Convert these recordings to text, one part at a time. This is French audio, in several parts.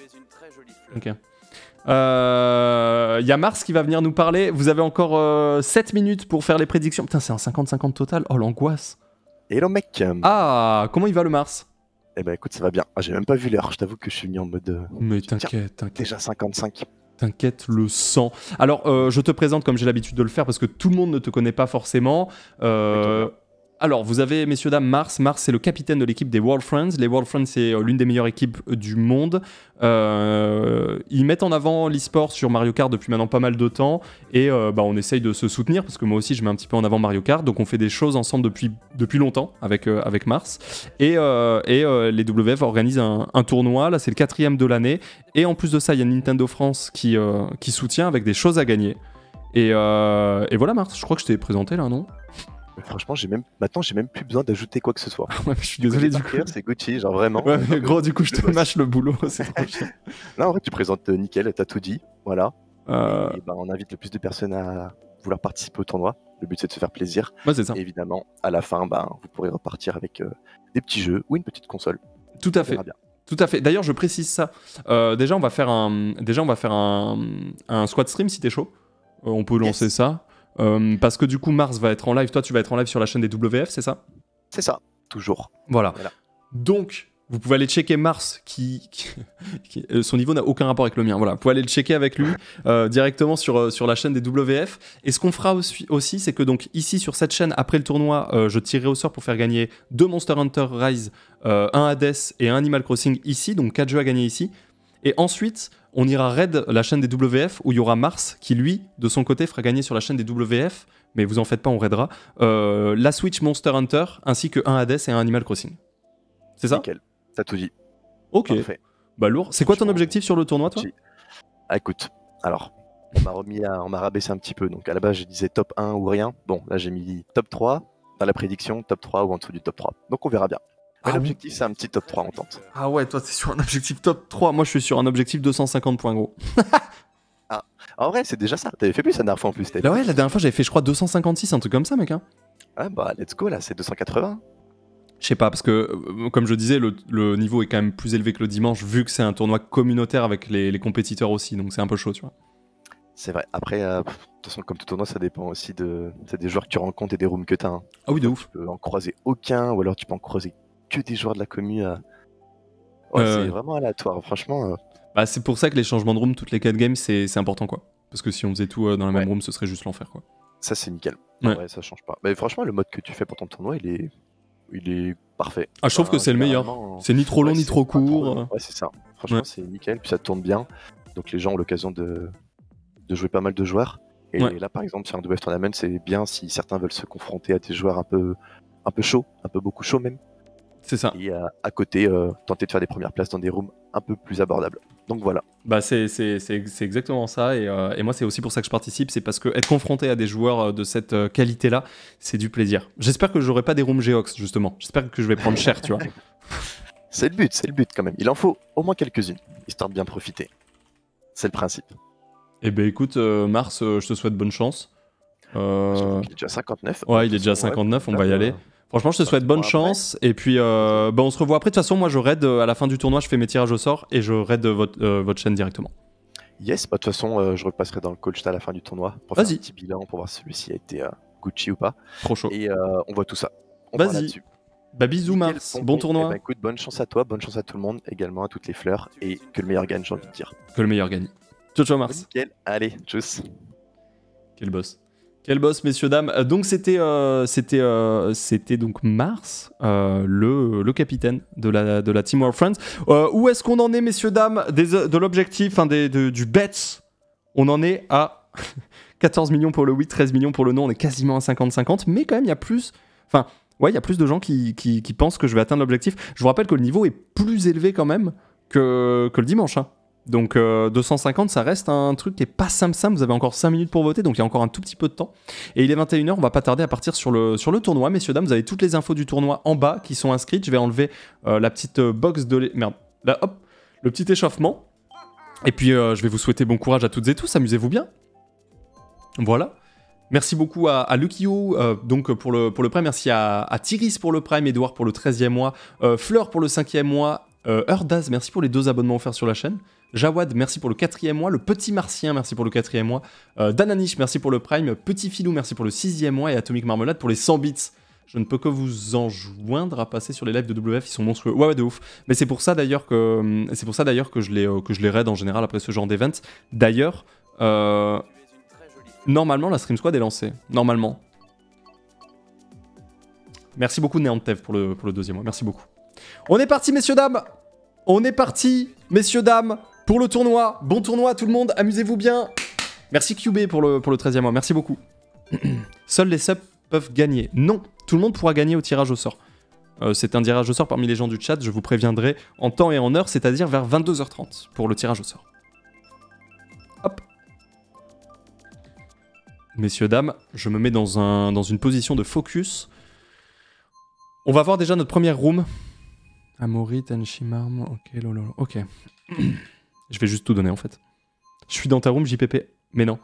Ok. Il y a Mars qui va venir nous parler. Vous avez encore 7 minutes pour faire les prédictions. Putain, c'est un 50-50 total. Oh, l'angoisse. Hello mec. Ah, comment il va le Mars? Eh ben écoute, ça va bien. Ah, j'ai même pas vu l'heure, je t'avoue que je suis mis en mode... Mais t'inquiète. Déjà 55. T'inquiète, le sang. Alors, je te présente comme j'ai l'habitude de le faire parce que tout le monde ne te connaît pas forcément. Alors, vous avez, messieurs, dames, Mars. Mars, c'est le capitaine de l'équipe des World Friends. Les World Friends, c'est l'une des meilleures équipes du monde. Ils mettent en avant l'e-sport sur Mario Kart depuis maintenant pas mal de temps. Et on essaye de se soutenir parce que moi aussi, je mets un petit peu en avant Mario Kart. Donc, on fait des choses ensemble depuis longtemps avec Mars. Et les WF organisent un tournoi. Là, c'est le 4e de l'année. Et en plus de ça, il y a Nintendo France qui soutient avec des choses à gagner. Et voilà, Mars, je crois que je t'ai présenté là, non ? Franchement, maintenant, j'ai même plus besoin d'ajouter quoi que ce soit. Ouais, je suis désolé du coup. C'est Gucci, genre vraiment. Ouais, mais gros, du coup, je te mâche le boulot. C'est trop chiant. Là, en vrai, tu présentes nickel, t'as tout dit. Voilà. Et on invite le plus de personnes à vouloir participer au tournoi. Le but, c'est de se faire plaisir. Ouais, c'est ça. Et évidemment, à la fin, vous pourrez repartir avec des petits jeux ou une petite console. Tout à fait. Tout à fait. D'ailleurs, je précise ça. Déjà, on va faire un squad stream si t'es chaud. On peut lancer ça. Parce que du coup, Mars va être en live. Toi, tu vas être en live sur la chaîne des WF, c'est ça ? C'est ça, toujours. Voilà. Donc, vous pouvez aller checker Mars, son niveau n'a aucun rapport avec le mien. Voilà, vous pouvez aller le checker avec lui directement sur la chaîne des WF. Et ce qu'on fera aussi, c'est que donc ici sur cette chaîne, après le tournoi, je tirerai au sort pour faire gagner 2 Monster Hunter Rise, un Hades et un Animal Crossing ici, donc 4 jeux à gagner ici. Et ensuite, on ira raid la chaîne des WF où il y aura Mars qui, lui, de son côté, fera gagner sur la chaîne des WF, mais vous en faites pas, on raidera, la Switch Monster Hunter ainsi que un Hades et un Animal Crossing. C'est ça ? Nickel, t'as tout dit. Ok. Parfait. Bah lourd. C'est quoi ton objectif sur le tournoi, toi ? Ah, écoute, alors, on m'a rabaissé un petit peu. Donc à la base, je disais top 1 ou rien. Bon, là, j'ai mis top 3 dans la prédiction, top 3 ou en dessous du top 3. Donc on verra bien. L'objectif, c'est un petit top 3 en tente. Ah ouais, toi, t'es sur un objectif top 3. Moi, je suis sur un objectif 250 points, gros. Ah, en vrai, c'est déjà ça. T'avais fait plus la dernière fois en plus. Là, ouais, la dernière fois, j'avais fait, je crois, 256, un truc comme ça, mec. Hein. Ah bah, let's go, là, c'est 280. Je sais pas, parce que, comme je disais, le niveau est quand même plus élevé que le dimanche, vu que c'est un tournoi communautaire avec les compétiteurs aussi, donc c'est un peu chaud, tu vois. C'est vrai. Après, de toute façon, comme tout tournoi, ça dépend aussi des joueurs que tu rencontres et des rooms que t'as. Hein. Ah oui, de ouf. Tu peux en croiser aucun, ou alors tu peux en croiser que des joueurs de la commu. C'est vraiment aléatoire, franchement. Bah, c'est pour ça que les changements de room toutes les 4 games, c'est important, quoi. Parce que si on faisait tout dans la même room, ce serait juste l'enfer, quoi. Ça, c'est nickel. Ouais, ça change pas. Mais franchement, le mode que tu fais pour ton tournoi, il est parfait. Ah, je trouve que c'est le meilleur. C'est ni trop long ni trop court. Ouais, c'est ça. Franchement, c'est nickel. Puis ça tourne bien. Donc les gens ont l'occasion de jouer pas mal de joueurs. Et là, par exemple, sur un WF Tournament, c'est bien si certains veulent se confronter à des joueurs un peu chauds, un peu beaucoup chauds même. C'est ça. Et à côté, tenter de faire des premières places dans des rooms un peu plus abordables. Donc voilà. Bah c'est exactement ça. Et moi, c'est aussi pour ça que je participe. C'est parce que être confronté à des joueurs de cette qualité-là, c'est du plaisir. J'espère que j'aurai pas des rooms Geox, justement. J'espère que je vais prendre cher, tu vois. C'est le but quand même. Il en faut au moins quelques-unes, histoire de bien profiter. C'est le principe. Eh ben écoute, Mars, je te souhaite bonne chance. Il est déjà 59. Ouais, il est déjà 59, on va y aller. Franchement, je te souhaite bonne chance. Et puis, on se revoit après. De toute façon, moi, je raid à la fin du tournoi. Je fais mes tirages au sort et je raid votre chaîne directement. Yes, bah, de toute façon, je repasserai dans le call juste à la fin du tournoi pour faire un petit bilan, pour voir si celui-ci a été Gucci ou pas. Trop chaud. Et on voit tout ça. Vas-y. Bah, bisous, Mars. Bon tournoi. Bah, écoute, bonne chance à toi, bonne chance à tout le monde, également à toutes les fleurs. Et que le meilleur gagne, j'ai envie de dire. Que le meilleur gagne. Ciao, ciao, Mars. Nickel. Allez, tchuss. Quel boss. Quel boss, messieurs, dames. Donc, c'était donc Mars, le capitaine de la Team World Friends. Où est-ce qu'on en est, messieurs, dames, de l'objectif, du bet? On en est à 14 millions pour le oui, 13 millions pour le non. On est quasiment à 50-50. Mais quand même, il y a plus... Enfin, ouais, il y a plus de gens qui pensent que je vais atteindre l'objectif. Je vous rappelle que le niveau est plus élevé quand même que le dimanche, hein. Donc 250, ça reste un truc qui est pas simple. Vous avez encore 5 minutes pour voter, donc il y a encore un tout petit peu de temps. Et il est 21h, on va pas tarder à partir sur le tournoi. Messieurs, dames, vous avez toutes les infos du tournoi en bas qui sont inscrites. Je vais enlever la petite box de... Merde, là, hop, le petit échauffement. Et puis je vais vous souhaiter bon courage à toutes et tous, amusez-vous bien. Voilà. Merci beaucoup à Lukio donc pour le prime. Merci à Tyris pour le prime, Edouard pour le 13e mois, Fleur pour le 5e mois, Urdaz, merci pour les 2 abonnements offerts sur la chaîne. Jawad, merci pour le 4e mois. Le Petit Martien, merci pour le 4e mois. Dananish, merci pour le Prime. Petit Filou, merci pour le 6e mois. Et Atomic Marmelade pour les 100 bits. Je ne peux que vous enjoindre à passer sur les lives de WF, ils sont monstrueux. Ouais, de ouf. Mais c'est pour ça d'ailleurs que je les raid en général après ce genre d'event. D'ailleurs, normalement la Stream Squad est lancée. Normalement. Merci beaucoup Neantev pour le 2e mois. Merci beaucoup. On est parti, messieurs dames. On est parti, messieurs dames, pour le tournoi. Bon tournoi à tout le monde. Amusez-vous bien. Merci QB pour le 13e mois. Merci beaucoup. Seuls les subs peuvent gagner. Non, tout le monde pourra gagner au tirage au sort. C'est un tirage au sort parmi les gens du chat, je vous préviendrai en temps et en heure, c'est-à-dire vers 22h30 pour le tirage au sort. Hop. Messieurs, dames, je me mets dans une position de focus. On va voir déjà notre première room. Amori, Tenchimarm, ok, lolo, ok. Je vais juste tout donner en fait. Je suis dans ta room, JPP, mais non.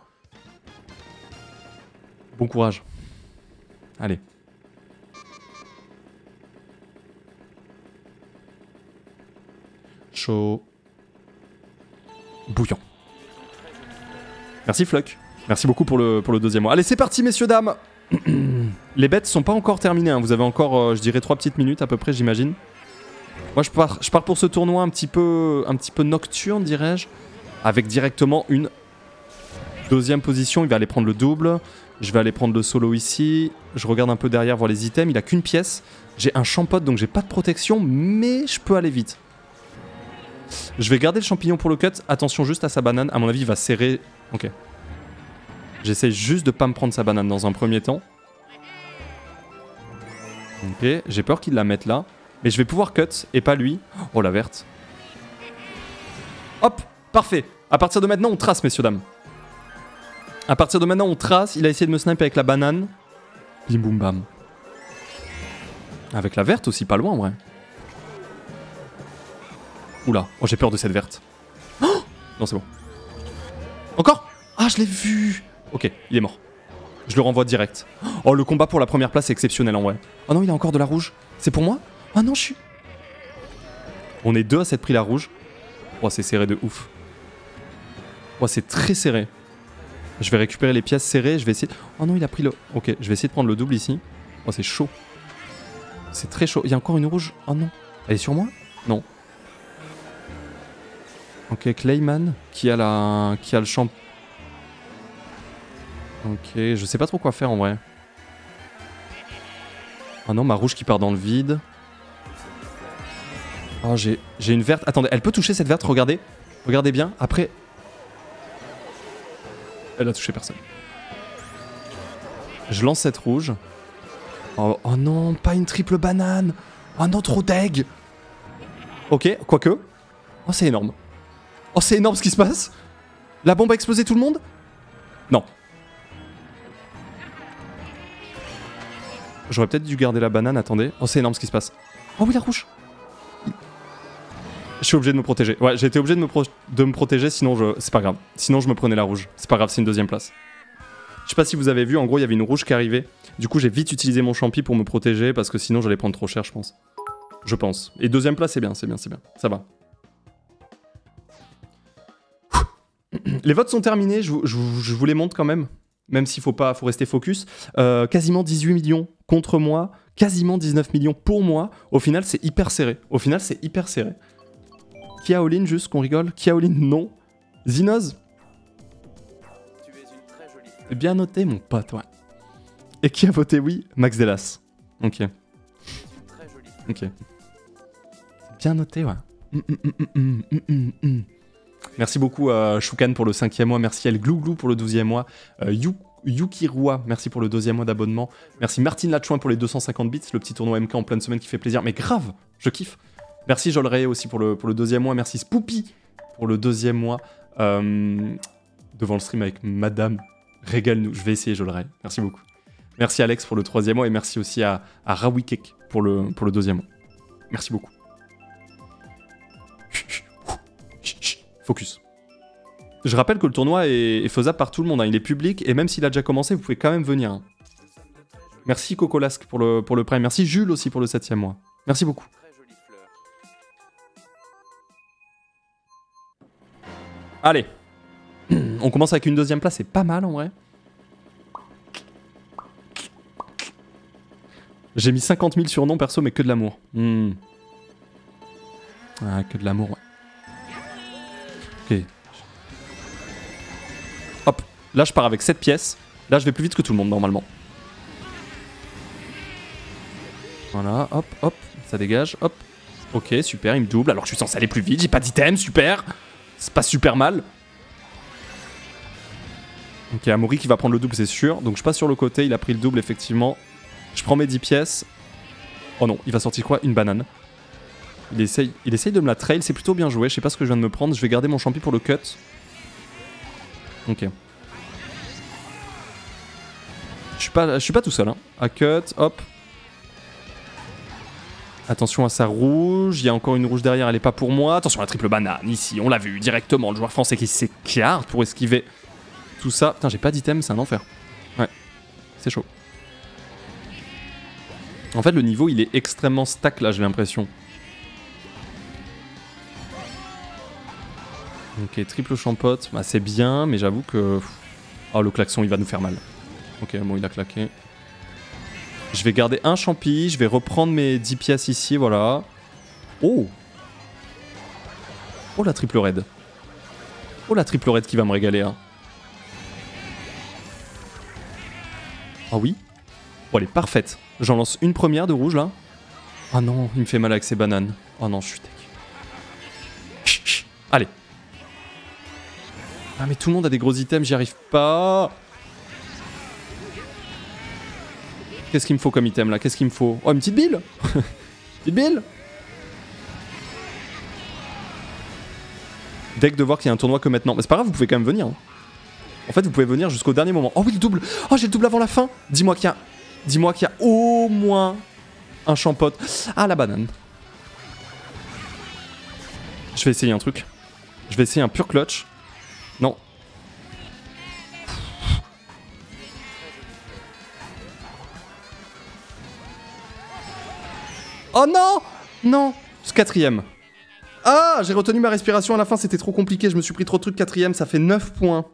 Bon courage. Allez. Chaud. Bouillant. Merci Fluck. Merci beaucoup pour le 2e mois. Allez, c'est parti, messieurs, dames. Les bêtes sont pas encore terminées. Hein. Vous avez encore, je dirais, 3 petites minutes à peu près, j'imagine. Moi, je pars pour ce tournoi un petit peu nocturne, dirais-je. Avec directement une 2e position. Il va aller prendre le double. Je vais aller prendre le solo ici. Je regarde un peu derrière voir les items. Il a qu'une pièce. J'ai un champote donc j'ai pas de protection, mais je peux aller vite. Je vais garder le champignon pour le cut. Attention juste à sa banane. À mon avis, il va serrer. Ok. J'essaye juste de pas me prendre sa banane dans un premier temps. Ok. J'ai peur qu'il la mette là. Mais je vais pouvoir cut et pas lui. Oh la verte. Hop. Parfait. À partir de maintenant, on trace, messieurs, dames. À partir de maintenant, on trace. Il a essayé de me sniper avec la banane. Bim boum bam. Avec la verte aussi, pas loin en vrai. Oula, oh, j'ai peur de cette verte. Oh non, c'est bon. Encore? Ah, je l'ai vu. Ok, il est mort. Je le renvoie direct. Oh, le combat pour la première place est exceptionnel en vrai. Oh non, il a encore de la rouge. C'est pour moi? Ah non, je suis... On est 2 à s'être pris la rouge. Oh, c'est serré de ouf. Oh, c'est très serré. Je vais récupérer les pièces serrées, je vais essayer... Oh non, il a pris le... Ok, je vais essayer de prendre le double ici. Oh, c'est chaud. C'est très chaud. Il y a encore une rouge. Oh non. Elle est sur moi? Non. Ok, Clayman, qui a le champ... Ok, je sais pas trop quoi faire en vrai. Oh non, ma rouge qui part dans le vide. Oh, j'ai une verte. Attendez, elle peut toucher cette verte, regardez. Regardez bien, après... Elle a touché personne. Je lance cette rouge. Oh, oh non, pas une triple banane. Oh non, trop deg. Ok, quoique. Oh, c'est énorme. Oh, c'est énorme ce qui se passe. La bombe a explosé tout le monde? Non. J'aurais peut-être dû garder la banane, attendez. Oh, c'est énorme ce qui se passe. Oh oui, la rouge. Je suis obligé de me protéger. Ouais, j'ai été obligé de me protéger, sinon c'est pas grave. Sinon je me prenais la rouge. C'est pas grave, c'est une 2e place. Je sais pas si vous avez vu, en gros il y avait une rouge qui arrivait. Du coup j'ai vite utilisé mon champi pour me protéger parce que sinon j'allais prendre trop cher, je pense. Je pense. Et 2e place, c'est bien, c'est bien, c'est bien. Ça va. Les votes sont terminés, je vous les montre quand même. Même s'il faut rester focus. Quasiment 18 millions contre moi. Quasiment 19 millions pour moi. Au final, c'est hyper serré. Qui a all-in juste qu'on rigole? Qui a all-in? Non. Zinoz? Bien noté, mon pote, ouais. Et qui a voté oui? Max Delas. Ok. Ok. Bien noté, ouais. Merci beaucoup Shukan pour le 5e mois. Merci El Glouglou pour le 12e mois. Yukirua, merci pour le 2e mois d'abonnement. Merci Martine Latchouin pour les 250 bits. Le petit tournoi MK en pleine semaine qui fait plaisir. Mais grave, je kiffe. Merci Jolray aussi pour le 2e mois. Merci Spoopy pour le 2e mois. Devant le stream avec Madame. Régale-nous. Je vais essayer Jolray. Merci beaucoup. Merci Alex pour le 3e mois. Et merci aussi à Rawikek pour le 2e mois. Merci beaucoup. Focus. Je rappelle que le tournoi est faisable par tout le monde. Hein. Il est public. Et même s'il a déjà commencé, vous pouvez quand même venir. Hein. Merci Cocolasque pour le prime. Merci Jules aussi pour le 7e mois. Merci beaucoup. Allez. On commence avec une deuxième place, c'est pas mal en vrai. J'ai mis 50 000 surnoms perso, mais que de l'amour. Ah, que de l'amour, ouais. Ok. Hop, là je pars avec 7 pièces. Là je vais plus vite que tout le monde normalement. Voilà, hop, hop, ça dégage, hop. Ok, super, il me double alors que je suis censé aller plus vite, j'ai pas d'item, super. C'est pas super mal. Ok, Amaury qui va prendre le double, c'est sûr. Donc je passe sur le côté, il a pris le double, effectivement. Je prends mes 10 pièces. Oh non, il va sortir quoi? Une banane. Il essaye de me la trail, c'est plutôt bien joué. Je sais pas ce que je viens de me prendre, je vais garder mon champi pour le cut. Ok. Je suis pas tout seul, hein. À cut, hop. Attention à sa rouge, il y a encore une rouge derrière, elle est pas pour moi. Attention à la triple banane, ici, on l'a vu directement. Le joueur français qui s'écarte pour esquiver tout ça. Putain, j'ai pas d'item, c'est un enfer. Ouais, c'est chaud. En fait, le niveau, il est extrêmement stack, là, j'ai l'impression. Ok, triple champote, bah, c'est bien, mais j'avoue que... Oh, le klaxon, il va nous faire mal. Ok, bon, il a claqué. Je vais garder un champi, je vais reprendre mes 10 pièces ici, voilà. Oh! Oh, la triple raid. Oh, la triple raid qui va me régaler, hein. Ah oui? Oh, elle est parfaite. J'en lance une première de rouge, là. Ah non, il me fait mal avec ses bananes. Oh non, je suis tech. Chut, chut. Allez. Ah, mais tout le monde a des gros items, j'y arrive pas. Qu'est-ce qu'il me faut comme item, là? Qu'est-ce qu'il me faut? Oh, une petite bille. Petite bille. Deck de voir qu'il y a un tournoi que maintenant. Mais c'est pas grave, vous pouvez quand même venir. Hein. En fait, vous pouvez venir jusqu'au dernier moment. Oh oui, le double. Oh, j'ai le double avant la fin. Dis-moi qu'il y a au moins un champote. Ah, la banane. Je vais essayer un truc. Je vais essayer un pur clutch. Non. Oh non! Non! C'est quatrième. Ah! J'ai retenu ma respiration à la fin, c'était trop compliqué. Je me suis pris trop de trucs. Quatrième, ça fait 9 points.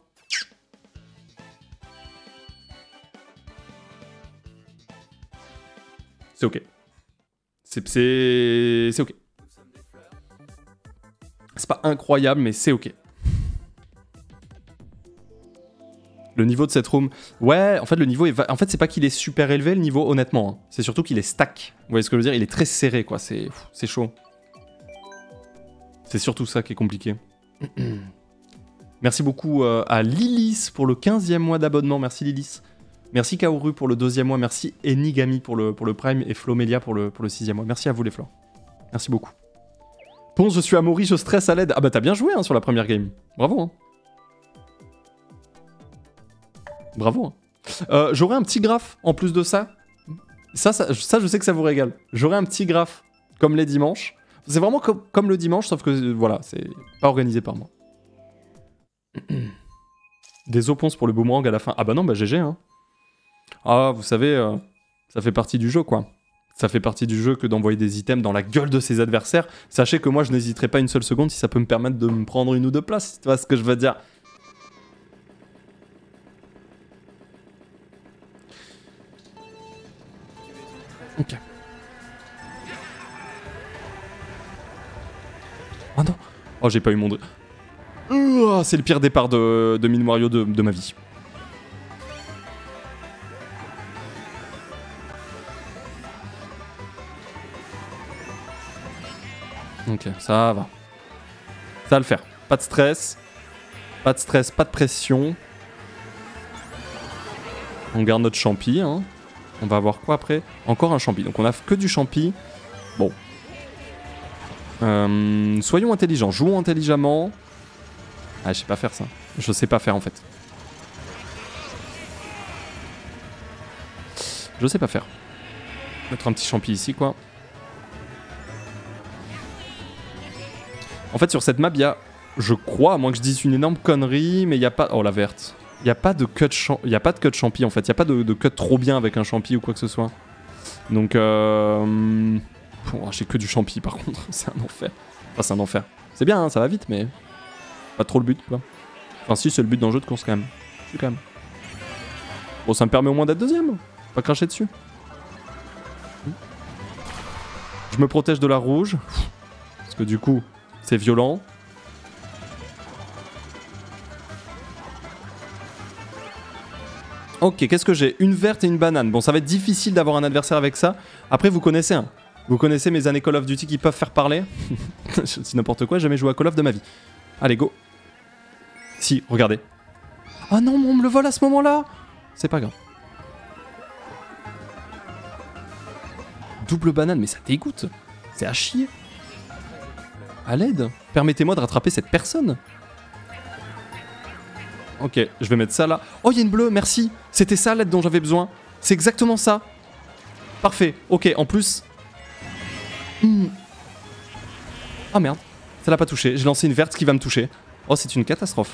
C'est ok. C'est ok. C'est pas incroyable, mais c'est ok. Le niveau de cette room... Ouais, en fait, le niveau est... En fait, c'est pas qu'il est super élevé, le niveau, honnêtement. Hein. C'est surtout qu'il est stack. Vous voyez ce que je veux dire? Il est très serré, quoi. C'est chaud. C'est surtout ça qui est compliqué. Merci beaucoup à Lilis pour le 15e mois d'abonnement. Merci Lilis. Merci Kaoru pour le 2e mois. Merci Enigami pour le Prime et Flomelia pour le 6e mois. Merci à vous les fleurs. Merci beaucoup. Ponce, je suis Amaury, je stresse à l'aide. Ah bah t'as bien joué hein, sur la première game. Bravo. Hein. Bravo. Hein. J'aurai un petit graphe en plus de ça. Ça, je sais que ça vous régale. J'aurai un petit graphe comme les dimanches. C'est vraiment comme le dimanche, sauf que voilà, c'est pas organisé par moi. Des oponces pour le boomerang à la fin. Ah bah non, bah GG. Hein. Ah, vous savez, ça fait partie du jeu, quoi. Ça fait partie du jeu que d'envoyer des items dans la gueule de ses adversaires. Sachez que moi, je n'hésiterai pas une seule seconde si ça peut me permettre de me prendre une ou deux places. Tu vois ce que je veux dire? Ok. Oh non. Oh, j'ai pas eu mon... c'est le pire départ de Mine Wario de ma vie. Ok, ça va. Ça va le faire. Pas de stress. Pas de stress, pas de pression. On garde notre champi. Hein. On va avoir quoi après? Encore un champi. Donc on a que du champi. Bon. Soyons intelligents. Jouons intelligemment. Ah, je sais pas faire ça. Je sais pas faire en fait. Je sais pas faire. Mettre un petit champi ici quoi. En fait, sur cette map, il y a, je crois, à moins que je dise une énorme connerie, mais il n'y a pas... Oh, la verte. Il n'y a pas de cut champi, en fait. Il n'y a pas de cut trop bien avec un champi ou quoi que ce soit. Donc, oh, j'ai que du champi, par contre. C'est un enfer. Enfin, c'est un enfer. C'est bien, hein, ça va vite, mais... Pas trop le but, quoi. Enfin, si, c'est le but dans le jeu de course, quand même. Si, quand même. Bon, ça me permet au moins d'être deuxième. Pas cracher dessus. Je me protège de la rouge. Parce que du coup, c'est violent. Ok, qu'est-ce que j'ai? Une verte et une banane. Bon, ça va être difficile d'avoir un adversaire avec ça. Après, vous connaissez, hein. Vous connaissez mes années Call of Duty qui peuvent faire parler. Je dis n'importe quoi, j'ai jamais joué à Call of de ma vie. Allez, go. Si, regardez. Ah non, on me le vole à ce moment-là. C'est pas grave. Double banane, mais ça dégoûte. C'est à chier. À l'aide. Permettez-moi de rattraper cette personne. Ok, je vais mettre ça là. Oh, il y a une bleue, merci. C'était ça l'aide dont j'avais besoin. C'est exactement ça. Parfait. Ok, en plus... Ah merde, ça l'a pas touché. J'ai lancé une verte qui va me toucher. Oh, c'est une catastrophe.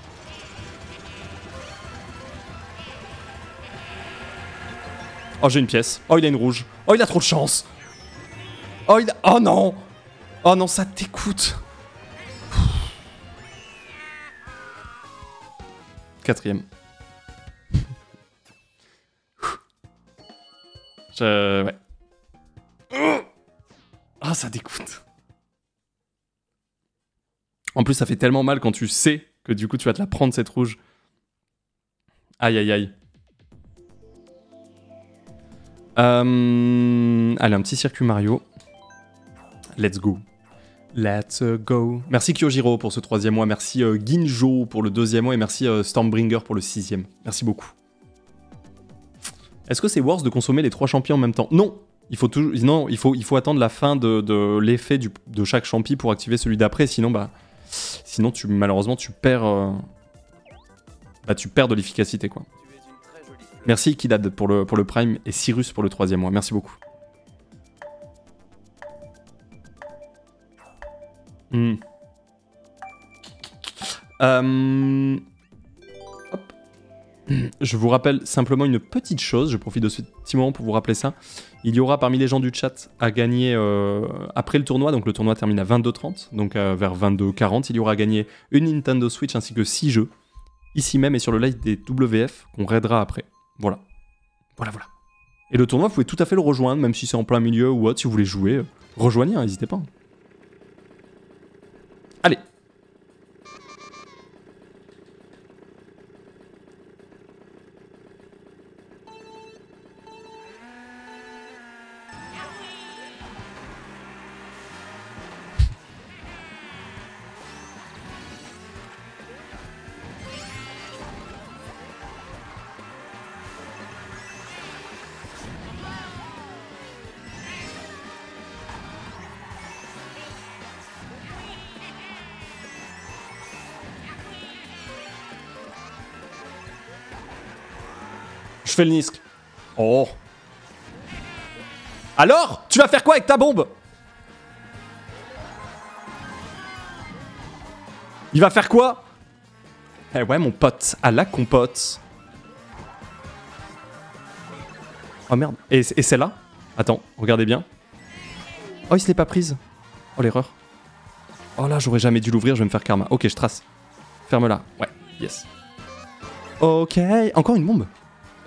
Oh, j'ai une pièce. Oh, il a une rouge. Oh, il a trop de chance. Oh, il a... Oh non. Oh non, ça t'écoute. Quatrième. Ouais. Ah, ça dégoûte. En plus, ça fait tellement mal quand tu sais que du coup, tu vas te la prendre, cette rouge. Aïe, aïe, aïe. Allez, un petit circuit Mario. Let's go. Let's go. Merci Kyojiro pour ce 3e mois. Merci Ginjo pour le 2e mois. Et merci Stormbringer pour le 6e. Merci beaucoup. Est-ce que c'est worse de consommer les 3 champis en même temps? Non. Il faut attendre la fin de l'effet de chaque champi pour activer celui d'après. Sinon, malheureusement, tu perds de l'efficacité, quoi. Merci Kidad pour le Prime et Cyrus pour le 3e mois. Merci beaucoup. Hop. Je vous rappelle simplement une petite chose. Je profite de ce petit moment pour vous rappeler ça. Il y aura parmi les gens du chat à gagner après le tournoi. Donc le tournoi termine à 22h30. Donc vers 22h40, il y aura à gagner une Nintendo Switch ainsi que 6 jeux. Ici même et sur le live des WF qu'on raidera après. Voilà. Voilà. Et le tournoi, vous pouvez tout à fait le rejoindre, même si c'est en plein milieu ou autre. Si vous voulez jouer, rejoignez, n'hésitez pas. Allez. Je fais le Nisk. Oh. Alors, tu vas faire quoi avec ta bombe? Il va faire quoi? Eh ouais, mon pote, à la compote. Oh merde. Et celle-là? Attends, regardez bien. Oh, il se l'est pas prise. Oh, l'erreur. Oh là, j'aurais jamais dû l'ouvrir, je vais me faire karma. Ok, je trace. Ferme-la. Ouais, yes. Ok, encore une bombe.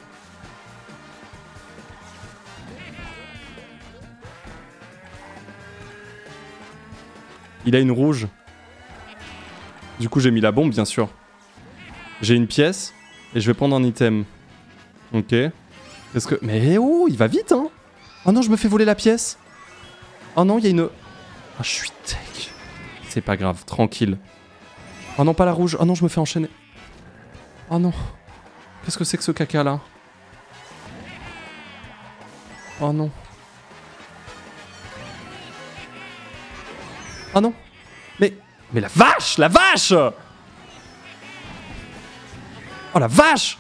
Il a une rouge. Du coup, j'ai mis la bombe, bien sûr. J'ai une pièce. Et je vais prendre un item. Ok. Est-ce que... Mais oh, il va vite, hein. Oh non, je me fais voler la pièce. Oh non, il y a une... Ah, je suis tech. C'est pas grave, tranquille. Oh non, pas la rouge. Oh non, je me fais enchaîner. Oh non. Qu'est-ce que c'est que ce caca-là? Oh non. Oh non. Mais la vache! La vache! Oh la vache!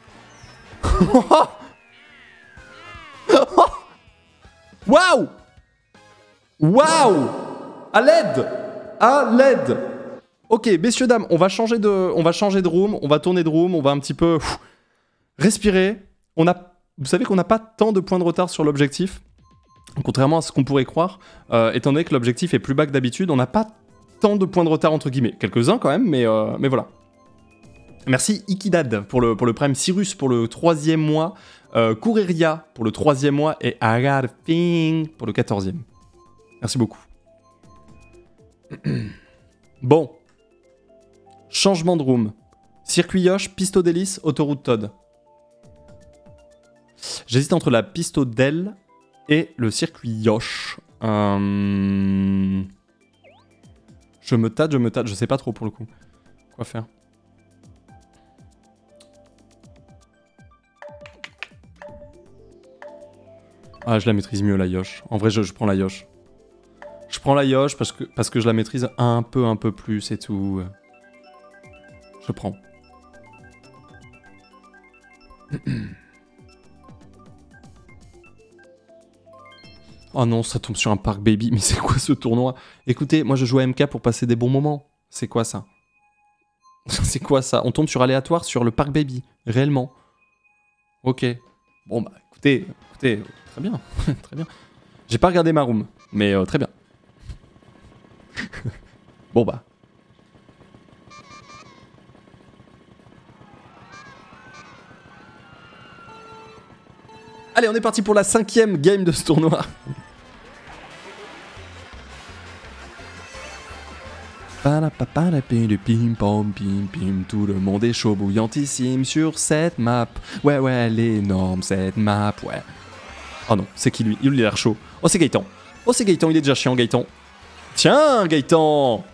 Waouh! Waouh! À l'aide! À l'aide! Ok, messieurs, dames, on va changer de room, on va tourner de room, on va un petit peu respirer. Vous savez qu'on n'a pas tant de points de retard sur l'objectif. Contrairement à ce qu'on pourrait croire, étant donné que l'objectif est plus bas que d'habitude, on n'a pas tant de points de retard entre guillemets. Quelques-uns quand même, mais voilà. Merci Ikidad pour le prime, Cyrus pour le 3e mois, Coureria pour le 3e mois et I Got a Thing pour le 14e. Merci beaucoup. Bon. Changement de room. Circuit Yosh, Pisto d'Hélice, Autoroute Todd. J'hésite entre la Pisto d'El et le circuit Yosh. Je me tâte, je sais pas trop pour le coup. Quoi faire? Ah, je la maîtrise mieux la Yosh. En vrai, je prends la Yosh. Je prends la Yosh parce que je la maîtrise un peu plus et tout. Je prends. Oh non, ça tombe sur un Park Baby. Mais c'est quoi ce tournoi? Écoutez, moi je joue à MK pour passer des bons moments. C'est quoi ça? C'est quoi ça? On tombe sur aléatoire sur le Park Baby. Réellement. Ok. Bon bah écoutez, très bien. Très bien. J'ai pas regardé ma room, mais très bien. Bon bah. Allez, on est parti pour la 5e game de ce tournoi. Tout le monde est chaud bouillantissime sur cette map. Ouais, elle est énorme cette map, ouais. Oh non, c'est qui lui? Il a l'air chaud. Oh, c'est Gaëtan. Oh, c'est Gaëtan, il est déjà chiant, Gaëtan. Tiens, Gaëtan.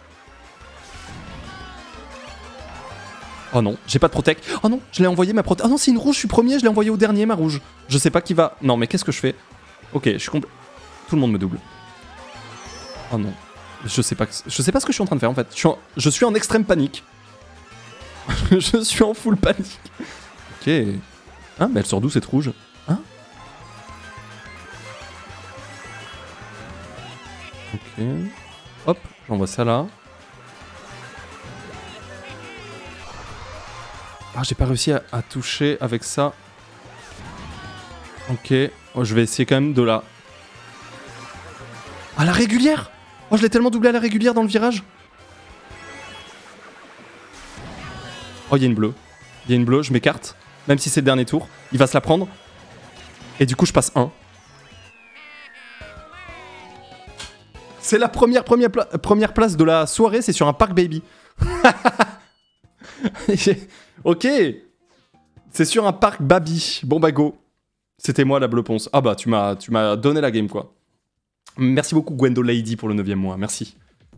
Oh non, j'ai pas de protect. Oh non, je l'ai envoyé ma protect. Oh non, c'est une rouge, je suis premier, je l'ai envoyé au dernier, ma rouge. Je sais pas qui va. Non, mais qu'est-ce que je fais? Ok, je suis complet. Tout le monde me double. Oh non. Je sais pas ce que je suis en train de faire en fait. Je suis en extrême panique. Je suis en full panique. Ok. Hein, mais elle sort d'où cette rouge? Hein? Ok. Hop, j'envoie ça là. Ah, j'ai pas réussi à toucher avec ça. Ok. Oh, je vais essayer quand même de la... Ah, la régulière! Oh, je l'ai tellement doublé à la régulière dans le virage. Oh, il y a une bleue. Il y a une bleue, je m'écarte. Même si c'est le dernier tour. Il va se la prendre. Et du coup, je passe 1. C'est la première place de la soirée, c'est sur un Park Baby. Ok. C'est sur un Park Baby. Bon bah go. C'était moi la bleu ponce. Ah bah tu m'as donné la game quoi. Merci beaucoup Gwendo Lady pour le 9e mois, merci.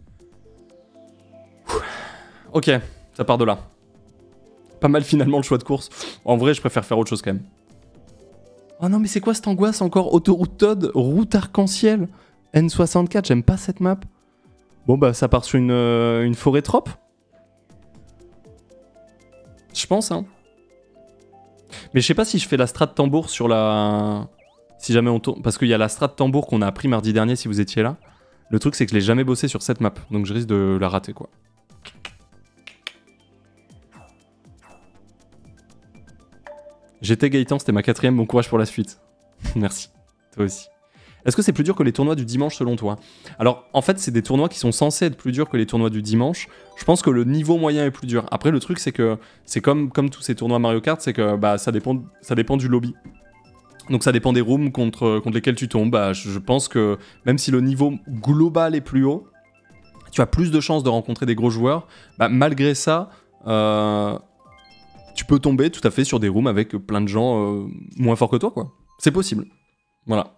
Ok, ça part de là. Pas mal finalement le choix de course. En vrai, je préfère faire autre chose quand même. Oh non, mais c'est quoi cette angoisse encore? Autoroute Todd, route arc-en-ciel, N64, j'aime pas cette map. Bon bah ça part sur une forêt trop. Je pense, hein. Mais je sais pas si je fais la strat tambour sur la... Si jamais on tourne... Parce qu'il y a la strat tambour qu'on a appris mardi dernier si vous étiez là. Le truc c'est que je l'ai jamais bossé sur cette map. Donc je risque de la rater quoi. J'étais Gaëtan, c'était ma 4ème. Bon courage pour la suite. Merci. Toi aussi. Est-ce que c'est plus dur que les tournois du dimanche selon toi? Alors en fait c'est des tournois qui sont censés être plus durs que les tournois du dimanche. Je pense que le niveau moyen est plus dur. Après le truc c'est que c'est comme tous ces tournois Mario Kart, c'est que bah, ça dépend du lobby. Donc ça dépend des rooms contre lesquels tu tombes. Bah, je pense que même si le niveau global est plus haut, tu as plus de chances de rencontrer des gros joueurs. Bah, malgré ça, tu peux tomber tout à fait sur des rooms avec plein de gens moins forts que toi, quoi. C'est possible. Voilà.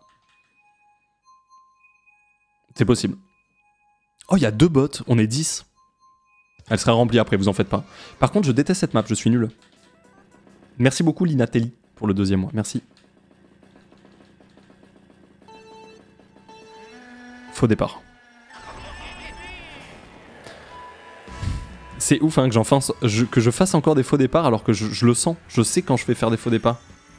C'est possible. Oh, il y a 2 bots, on est 10. Elle sera remplie après, vous en faites pas. Par contre, je déteste cette map, je suis nul. Merci beaucoup Linatelli pour le 2e mois, merci. Faux départ. C'est ouf hein, que je fasse encore des faux départs alors que je le sens. Je sais quand je vais faire des faux départs.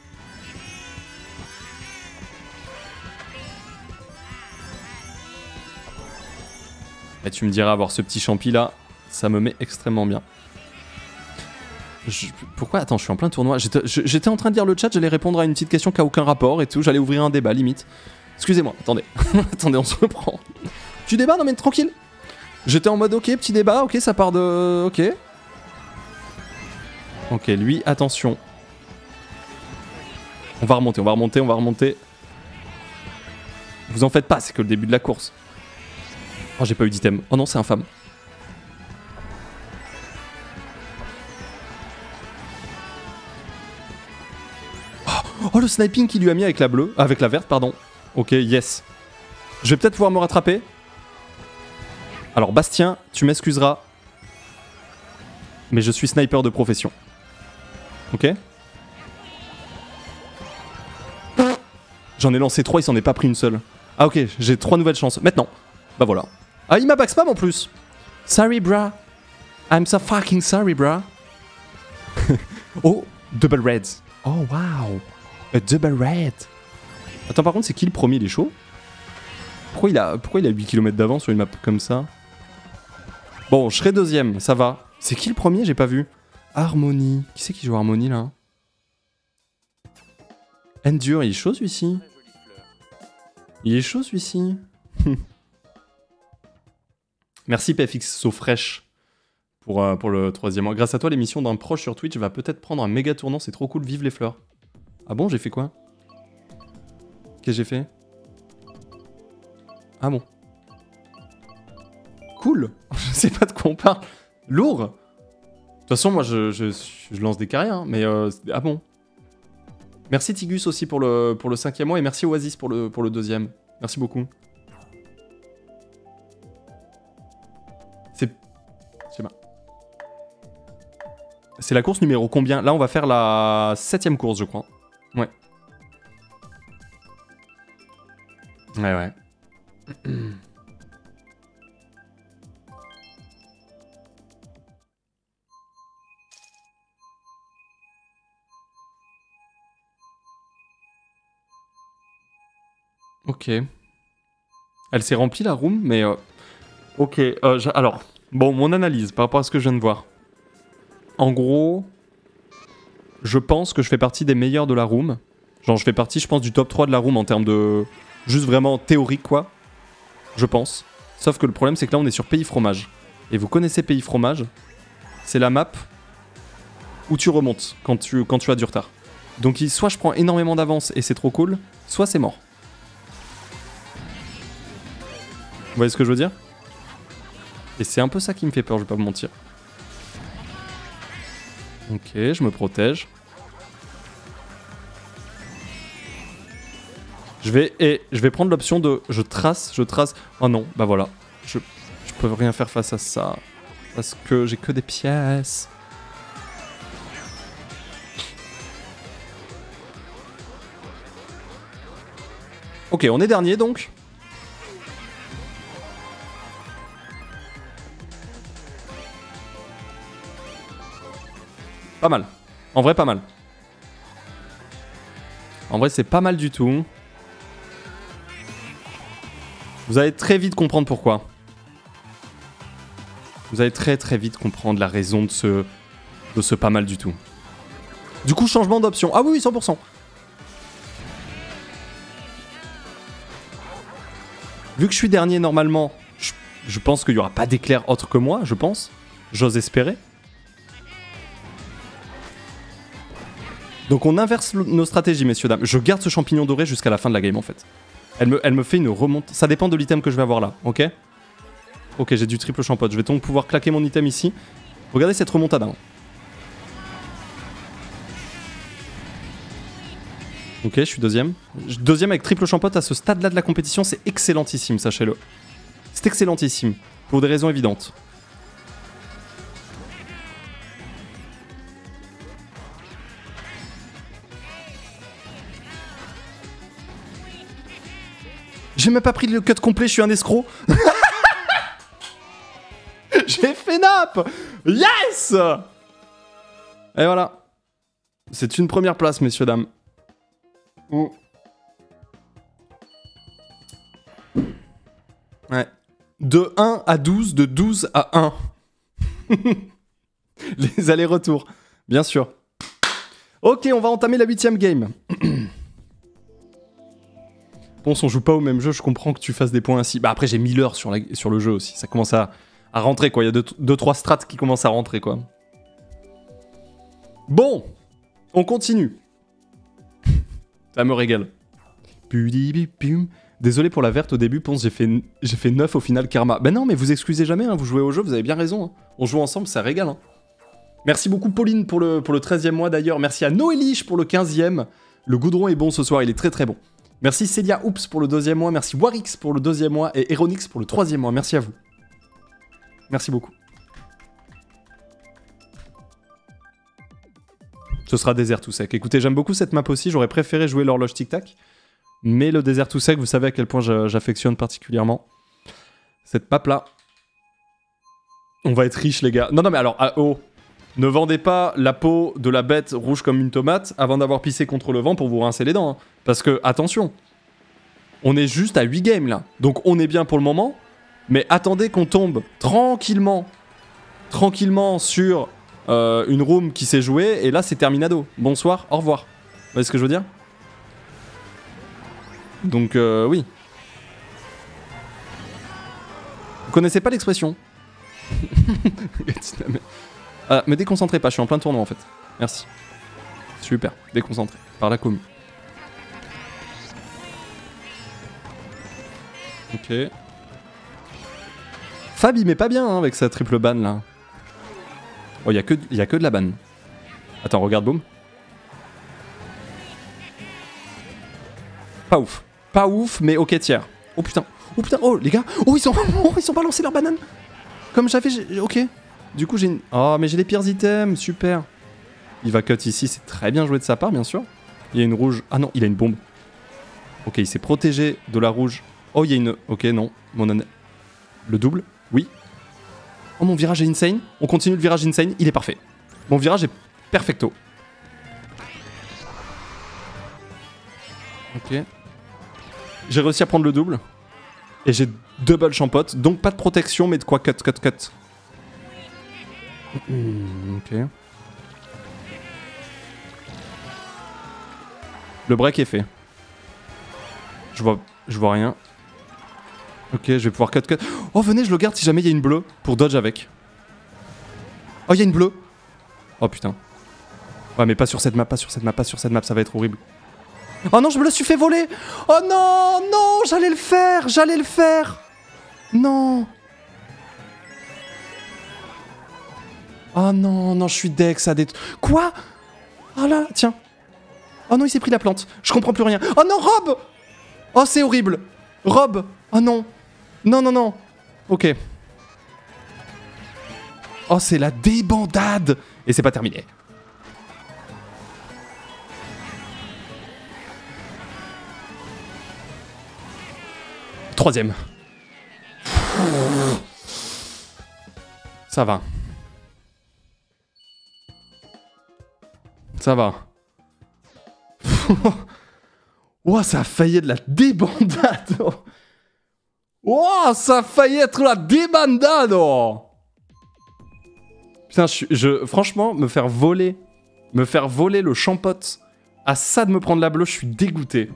Et tu me diras, avoir ce petit champi là, ça me met extrêmement bien. Pourquoi? Attends, je suis en plein tournoi. J'étais en train de lire le chat, j'allais répondre à une petite question qui a aucun rapport et tout. J'allais ouvrir un débat limite. Excusez-moi, attendez. Attendez, on se reprend. Tu débats? Non mais tranquille. J'étais en mode ok, petit débat, ok, ça part de... Ok. Ok, lui, attention. On va remonter, on va remonter, on va remonter. Vous en faites pas, c'est que le début de la course. Oh, j'ai pas eu d'item. Oh non, c'est infâme. Oh, le sniping qu'il lui a mis avec la bleue. Avec la verte, pardon. Ok, yes. Je vais peut-être pouvoir me rattraper. Alors, Bastien, tu m'excuseras. Mais je suis sniper de profession. Ok. J'en ai lancé 3, il s'en est pas pris une seule. Ah ok, j'ai 3 nouvelles chances. Maintenant. Bah voilà. Ah, il m'a backspam en plus. Sorry, brah. I'm so fucking sorry, brah. Oh, double reds. Oh, wow. A double red. Attends, par contre, c'est qui le premier? Il est chaud. Pourquoi il a 8 km d'avance sur une map comme ça? Bon, je serai deuxième, ça va. C'est qui le premier? J'ai pas vu. Harmony. Qui c'est qui joue Harmony là? Endure, il est chaud celui-ci. Il est chaud celui-ci. Merci PFX So Fresh pour le troisième mois. Grâce à toi, l'émission d'un proche sur Twitch va peut-être prendre un méga tournant. C'est trop cool, vive les fleurs. Ah bon, j'ai fait quoi? Qu'est-ce que j'ai fait? Ah bon. Cool. Je sais pas de quoi on parle. Lourd. De toute façon, moi, je lance des carrières, hein, mais... ah bon. Merci Tigus aussi pour le 5e mois, et merci Oasis pour le 2e. Merci beaucoup. C'est... Je sais pas. C'est la course numéro combien? Là, on va faire la 7e course, je crois. Ouais. Ouais. Ok. Elle s'est remplie la room, mais... Ok, alors... Bon, mon analyse par rapport à ce que je viens de voir. En gros... Je pense que je fais partie des meilleurs de la room. Genre, je fais partie, je pense, du top 3 de la room en termes de... Juste vraiment théorique, quoi. Je pense. Sauf que le problème, c'est que là, on est sur Pays Fromage. Et vous connaissez Pays Fromage? C'est la map où tu remontes quand tu as du retard. Donc, soit je prends énormément d'avance et c'est trop cool, soit c'est mort. Vous voyez ce que je veux dire? Et c'est un peu ça qui me fait peur, je vais pas vous mentir. Ok, je me protège. Je vais prendre l'option de je trace. Oh non, bah voilà. Je peux rien faire face à ça. Parce que j'ai que des pièces. Ok, on est dernier donc. Pas mal. En vrai, pas mal. En vrai, c'est pas mal du tout. Vous allez très vite comprendre pourquoi. Vous allez très vite comprendre la raison de ce pas mal du tout. Du coup, changement d'option. Ah oui, 100%. Vu que je suis dernier normalement, je pense qu'il n'y aura pas d'éclair autre que moi, je pense. J'ose espérer. Donc on inverse nos stratégies, messieurs, dames. Je garde ce champignon doré jusqu'à la fin de la game, en fait. Elle me fait une remonte. Ça dépend de l'item que je vais avoir là, ok? Ok, j'ai du triple champote. Je vais donc pouvoir claquer mon item ici. Regardez cette remontada. Hein. Ok, je suis deuxième. Deuxième avec triple champote à ce stade-là de la compétition, c'est excellentissime, sachez-le. C'est excellentissime, pour des raisons évidentes. J'ai même pas pris le cut complet, je suis un escroc. J'ai fait nappe. Yes. Et voilà. C'est une première place, messieurs, dames. Ouais. De 1 à 12, de 12 à 1. Les allers-retours, bien sûr. Ok, on va entamer la 8ème game. Bon, si on joue pas au même jeu, je comprends que tu fasses des points ainsi. Bah après, j'ai 1000 heures sur le jeu aussi. Ça commence à à rentrer, quoi. Il y a 2-3 strats qui commencent à rentrer, quoi. Bon, on continue. Ça me régale. Désolé pour la verte au début, Ponce, j'ai fait 9 au final, Karma. Ben non, mais vous excusez jamais, hein, vous jouez au jeu, vous avez bien raison. Hein. On joue ensemble, ça régale. Hein. Merci beaucoup Pauline pour le 13e mois d'ailleurs. Merci à Noéliche pour le 15e. Le goudron est bon ce soir, il est très très bon. Merci Célia Oops pour le 2e mois. Merci Warix pour le 2e mois. Et Eronix pour le 3e mois. Merci à vous. Merci beaucoup. Ce sera désert tout sec. Écoutez, j'aime beaucoup cette map aussi. J'aurais préféré jouer l'horloge tic-tac. Mais le désert tout sec, vous savez à quel point j'affectionne particulièrement cette map-là. On va être riche, les gars. Non, mais alors, oh, ne vendez pas la peau de la bête rouge comme une tomate avant d'avoir pissé contre le vent pour vous rincer les dents. Hein. Parce que, attention, on est juste à 8 games, là. Donc, on est bien pour le moment. Mais attendez qu'on tombe tranquillement sur une room qui s'est jouée. Et là, c'est terminado. Bonsoir, au revoir. Vous voyez ce que je veux dire ? Donc, oui. Vous connaissez pas l'expression. Me déconcentrez pas, je suis en plein tournoi en fait. Merci. Super, déconcentré. Par la commu. Ok. Fab il met pas bien hein, avec sa triple ban là. Oh, y a que de la ban. Attends, regarde, boum. Pas ouf. Pas ouf, mais ok, tiers. Oh putain, oh les gars. Oh, ils ont balancé leur banane. Comme j'avais. Ok. Du coup, j'ai une. Oh, mais j'ai les pires items, super. Il va cut ici, c'est très bien joué de sa part, bien sûr. Il y a une rouge. Ah non, il a une bombe. Ok, il s'est protégé de la rouge. Oh, il y a une. Ok, non. Le double, oui. Oh, mon virage est insane. On continue le virage insane, il est parfait. Mon virage est perfecto. Ok. J'ai réussi à prendre le double. Et j'ai double champote. Donc pas de protection, mais de quoi cut. Ok. Le break est fait. Je vois rien. Ok, je vais pouvoir cut. Oh, venez, je le garde si jamais il y a une bleue pour dodge avec. Oh, il y a une bleue. Oh putain. Ouais, mais pas sur cette map, ça va être horrible. Oh non, je me le suis fait voler. Oh non, j'allais le faire. Non. Oh non, je suis deck, ça dé... Quoi? Oh là, tiens. Oh non, il s'est pris la plante. Je comprends plus rien. Oh non, Rob. Oh, c'est horrible. Rob. Oh non. Non. Ok. Oh, c'est la débandade. Et c'est pas terminé. Troisième. Ça va. Oh, ça a failli être la débandade. Oh, ça a failli être la débandade. Putain, franchement, me faire voler le champote à ça de me prendre la bleue, je suis dégoûté.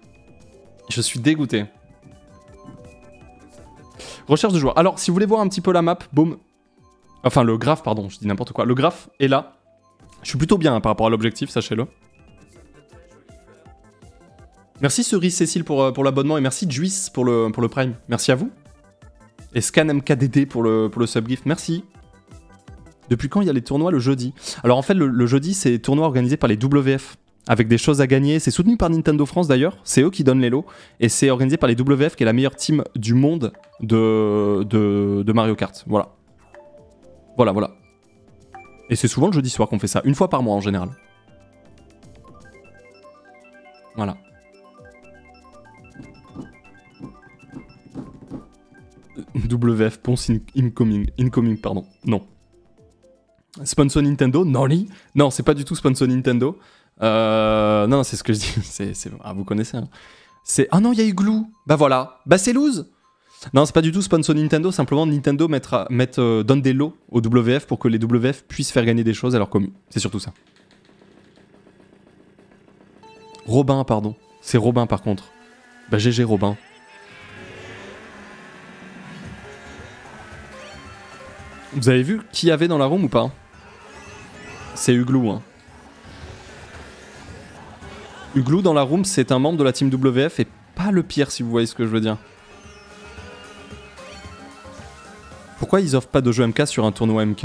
Recherche de joueurs. Alors, si vous voulez voir un petit peu la map, boum. Enfin, le graphe, pardon, je dis n'importe quoi. Le graphe est là. Je suis plutôt bien hein, par rapport à l'objectif, sachez-le. Merci Cerise Cécile pour l'abonnement et merci Juice pour le Prime. Merci à vous. Et Scan MKDD pour le subgift. Merci. Depuis quand il y a les tournois le jeudi? Alors en fait, le jeudi, c'est tournoi organisé par les WF. Avec des choses à gagner. C'est soutenu par Nintendo France d'ailleurs. C'est eux qui donnent les lots. Et c'est organisé par les WF, qui est la meilleure team du monde de Mario Kart. Voilà. Et c'est souvent le jeudi soir qu'on fait ça. Une fois par mois en général. Voilà. WF Ponce incoming, pardon. Non. Sponsor Nintendo? Non, c'est pas du tout sponsor Nintendo. Non, c'est ce que je dis. Ah, vous connaissez. Hein. Ah non, il y a eu Glue. Bah voilà. Bah c'est loose. Non, c'est pas du tout sponsor Nintendo. Simplement, Nintendo donne des lots aux WF pour que les WF puissent faire gagner des choses à leur commu. C'est surtout ça. Robin, pardon. C'est Robin par contre. Bah GG Robin. Vous avez vu qui y avait dans la room ou pas? C'est Huglou. Hein. Huglou dans la room, c'est un membre de la team WF et pas le pire si vous voyez ce que je veux dire. Pourquoi ils offrent pas de jeu MK sur un tournoi MK?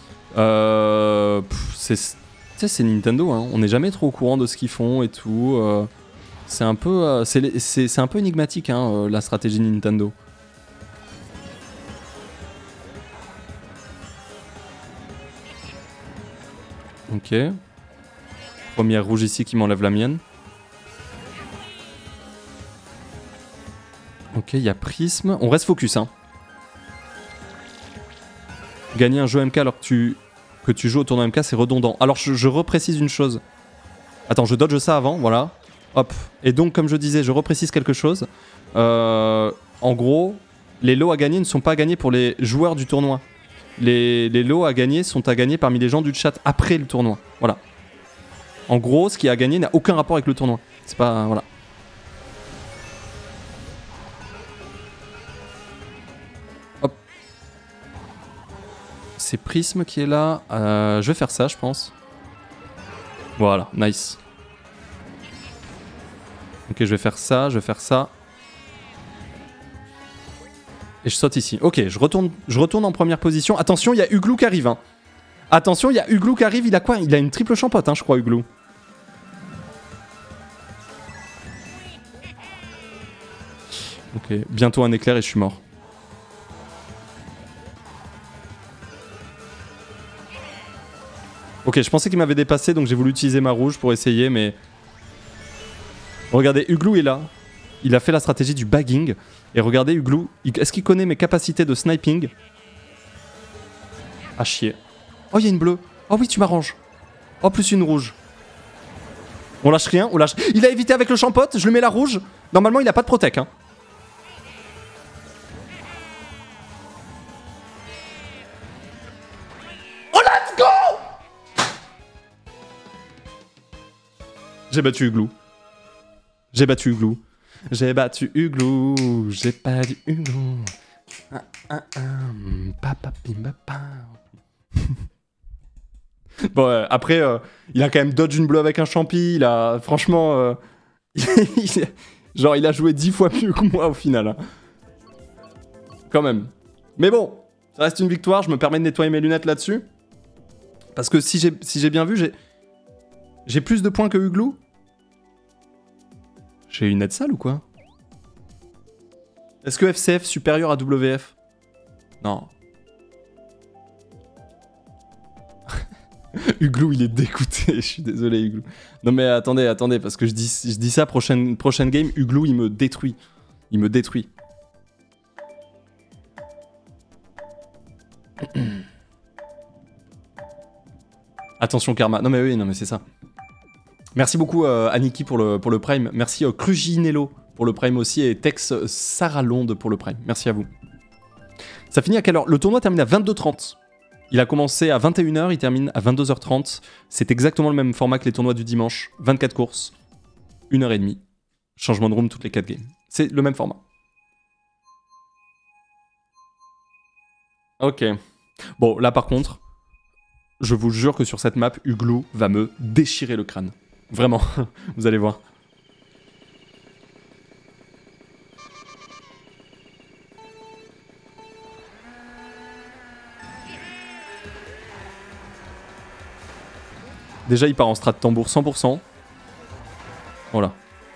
C'est Nintendo, hein. On n'est jamais trop au courant de ce qu'ils font et tout. C'est un peu, c'est un peu énigmatique, hein, la stratégie de Nintendo. Ok. Première rouge ici qui m'enlève la mienne. Ok, il y a Prisme. On reste focus, hein. Gagner un jeu MK alors que tu joues au tournoi MK, c'est redondant. Alors, je reprécise une chose. Attends, je dodge ça avant, voilà. Hop. Et donc, comme je disais, je reprécise quelque chose. En gros, les lots à gagner ne sont pas gagnés pour les joueurs du tournoi. Les lots à gagner sont à gagner parmi les gens du chat après le tournoi. Voilà. En gros, ce qui est à gagner n'a aucun rapport avec le tournoi. C'est pas... Voilà. Hop. C'est Prisme qui est là. Je vais faire ça, je pense. Voilà, nice. Ok, je vais faire ça, je vais faire ça. Et je saute ici. Ok, je retourne en première position. Attention, il y a Huglou qui arrive. Hein. Attention, il y a Huglou qui arrive. Il a quoi? Il a une triple champote, hein, je crois, Huglou. Ok, bientôt un éclair et je suis mort. Ok, je pensais qu'il m'avait dépassé, donc j'ai voulu utiliser ma rouge pour essayer, mais... Regardez, Huglou est là. Il a fait la stratégie du bagging. Et regardez, Huglou, est-ce qu'il connaît mes capacités de sniping? Ah, chier. Oh, il y a une bleue. Oh oui, tu m'arranges. Oh, plus une rouge. On lâche rien, on lâche... Il a évité avec le champote, je lui mets la rouge. Normalement, il a pas de protec, hein. Oh, let's go! J'ai battu Huglou. J'ai battu Huglou. J'ai battu Huglou. J'ai pas dit Huglou. Bon, après, il a quand même dodge une bleue avec un champi. Il a, franchement, genre, il a joué 10 fois mieux que moi au final. Hein. Quand même. Mais bon, ça reste une victoire. Je me permets de nettoyer mes lunettes là-dessus. Parce que si j'ai bien vu, j'ai plus de points que Huglou. J'ai une aide sale ou quoi? Est-ce que FCF supérieur à WF? Non. Huglou, il est dégoûté. Je suis désolé, Huglou. Non mais attendez, parce que je dis ça, prochaine game, Huglou, il me détruit. Il me détruit. Attention, Karma. Non mais oui, non mais c'est ça. Merci beaucoup Aniki pour le Prime. Merci Cruginello pour le Prime aussi et Tex Saralonde pour le Prime. Merci à vous. Ça finit à quelle heure? Le tournoi termine à 22h30. Il a commencé à 21h, il termine à 22h30. C'est exactement le même format que les tournois du dimanche. 24 courses, 1h30. Changement de room toutes les 4 games. C'est le même format. Ok. Bon, là par contre, je vous jure que sur cette map, Huglou va me déchirer le crâne. Vraiment, vous allez voir. Déjà, il part en strat tambour 100%. Voilà.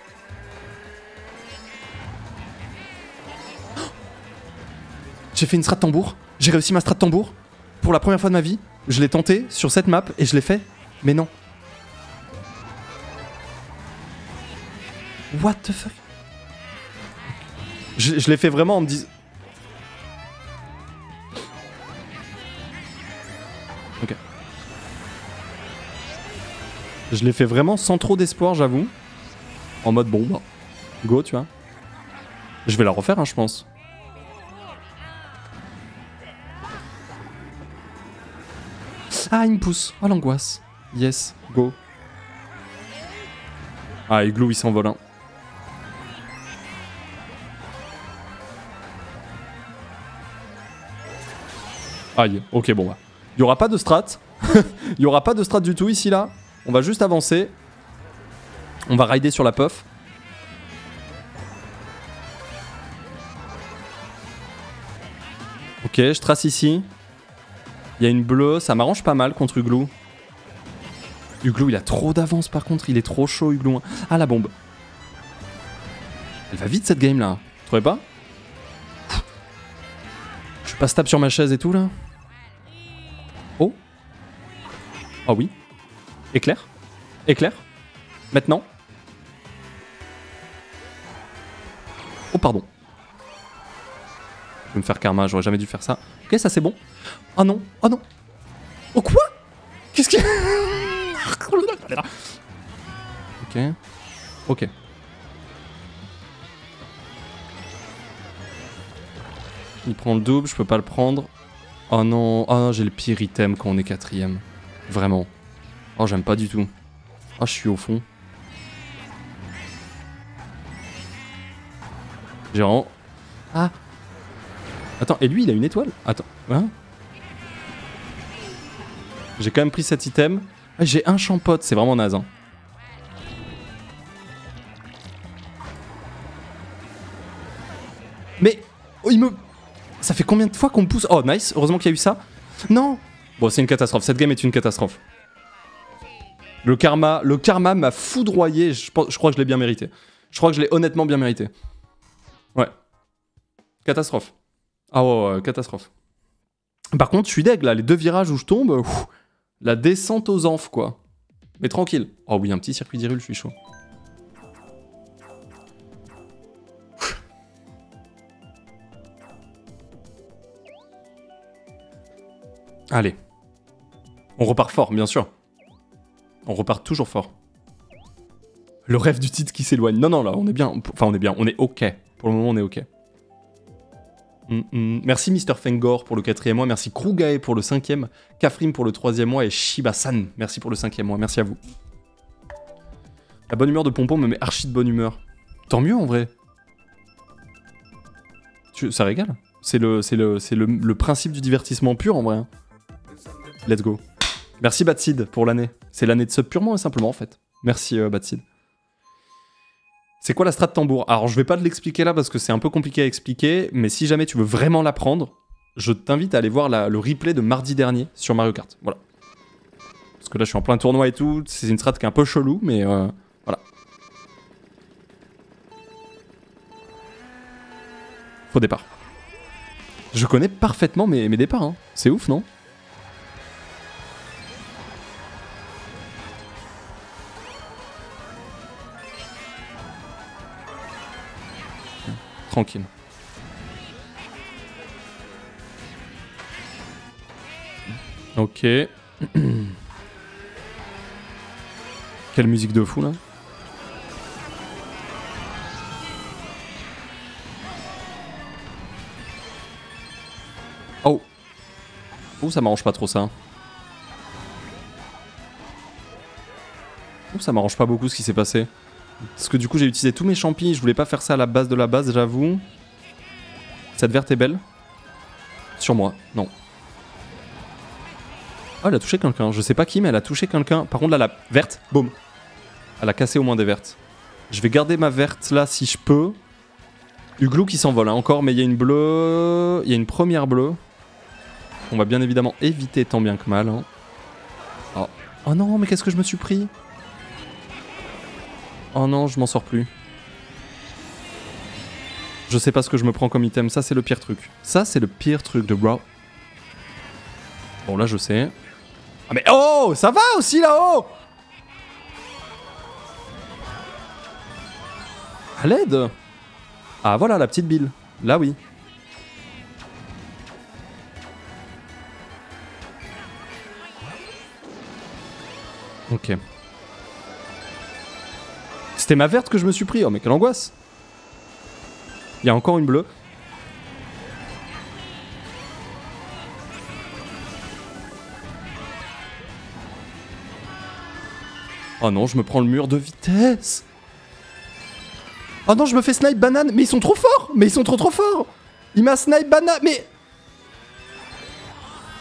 J'ai fait une strat tambour. J'ai réussi ma strat tambour. Pour la première fois de ma vie. Je l'ai tenté sur cette map et je l'ai fait. Mais non. What the fuck? Je l'ai fait vraiment en me disant... Ok. Je l'ai fait vraiment sans trop d'espoir, j'avoue. En mode, bon, bah, go, tu vois. Je vais la refaire, hein, je pense. Ah, il me pousse. Oh, l'angoisse. Yes, go. Ah, Huglou, il s'envole, hein. Aïe, ok, bon bah. Il y aura pas de strat. Il y aura pas de strat du tout ici, là. On va juste avancer. On va rider sur la puff. Ok, je trace ici. Il y a une bleue, ça m'arrange pas mal contre Huglou. Huglou, il a trop d'avance par contre, il est trop chaud, Huglou. Ah, la bombe. Elle va vite cette game là, tu trouvez pas? Je suis pas stable sur ma chaise et tout là. Oh. Oh oui. Éclair. Éclair. Maintenant. Oh pardon. Je vais me faire karma, j'aurais jamais dû faire ça. Ok, ça c'est bon. Oh non, oh non. Oh quoi? Qu'est-ce qu'il y a? Ok. Ok. Il prend le double, je peux pas le prendre. Oh non, oh non, j'ai le pire item quand on est quatrième. Vraiment. Oh, j'aime pas du tout. Oh, je suis au fond. J'ai vraiment... Ah. Attends, et lui, il a une étoile? Attends, hein? J'ai quand même pris cet item. Ah, j'ai un champote, c'est vraiment naze. Hein. Mais... Oh, il me... Ça fait combien de fois qu'on me pousse? Oh, nice, heureusement qu'il y a eu ça. Non. Bon, c'est une catastrophe, cette game est une catastrophe. Le karma m'a foudroyé, je crois que je l'ai bien mérité. Je crois que je l'ai honnêtement bien mérité. Ouais. Catastrophe. Ah ouais, catastrophe. Par contre, je suis deg là, les 2 virages où je tombe, la descente aux amphs quoi. Mais tranquille. Oh oui, un petit circuit d'Hyrule, je suis chaud. Allez. On repart fort, bien sûr. On repart toujours fort. Le rêve du titre qui s'éloigne. Non, non, là, on est bien. Enfin, on est bien. On est OK. Pour le moment, on est OK. Merci Mr. Fengor pour le 4e mois. Merci Krugae pour le 5e. Kafrim pour le 3e mois. Et Shiba-san, merci pour le 5e mois. Merci à vous. La bonne humeur de Pompon me met archi de bonne humeur. Tant mieux, en vrai. Ça régale. C'est le principe du divertissement pur, en vrai. Hein. Let's go. Merci Batsid pour l'année. C'est l'année de sub purement et simplement en fait. Merci Batsid. C'est quoi la strat tambour? Alors je vais pas te l'expliquer là parce que c'est un peu compliqué à expliquer, mais si jamais tu veux vraiment l'apprendre, je t'invite à aller voir le replay de mardi dernier sur Mario Kart. Voilà. Parce que là je suis en plein tournoi et tout, c'est une strat qui est un peu chelou, mais voilà. Faux départ. Je connais parfaitement mes départs, hein. C'est ouf, non? Tranquille. Ok. Quelle musique de fou là. Oh. Oh, ça m'arrange pas trop ça. Oh, ça m'arrange pas beaucoup ce qui s'est passé. Parce que du coup j'ai utilisé tous mes champis, je voulais pas faire ça à la base de la base, j'avoue. Cette verte est belle. Sur moi, non. Oh, elle a touché quelqu'un, je sais pas qui, mais elle a touché quelqu'un. Par contre là, la verte, boum. Elle a cassé au moins des vertes. Je vais garder ma verte là si je peux. Huglou qui s'envole hein, encore, mais il y a une bleue. Il y a une première bleue. On va bien évidemment éviter tant bien que mal. Hein. Oh. Oh non, mais qu'est-ce que je me suis pris? Oh non, je m'en sors plus. Je sais pas ce que je me prends comme item, ça c'est le pire truc. Ça c'est le pire truc de bro. Bon là je sais. Ah mais oh, ça va aussi là-haut. À l'aide. Ah voilà la petite bille. Là oui. Ok. C'était ma verte que je me suis pris. Oh mais quelle angoisse. Il y a encore une bleue. Oh non, je me prends le mur de vitesse. Oh non, je me fais snipe banane. Mais ils sont trop forts. Mais ils sont trop forts. Il m'a snipe banane. Mais...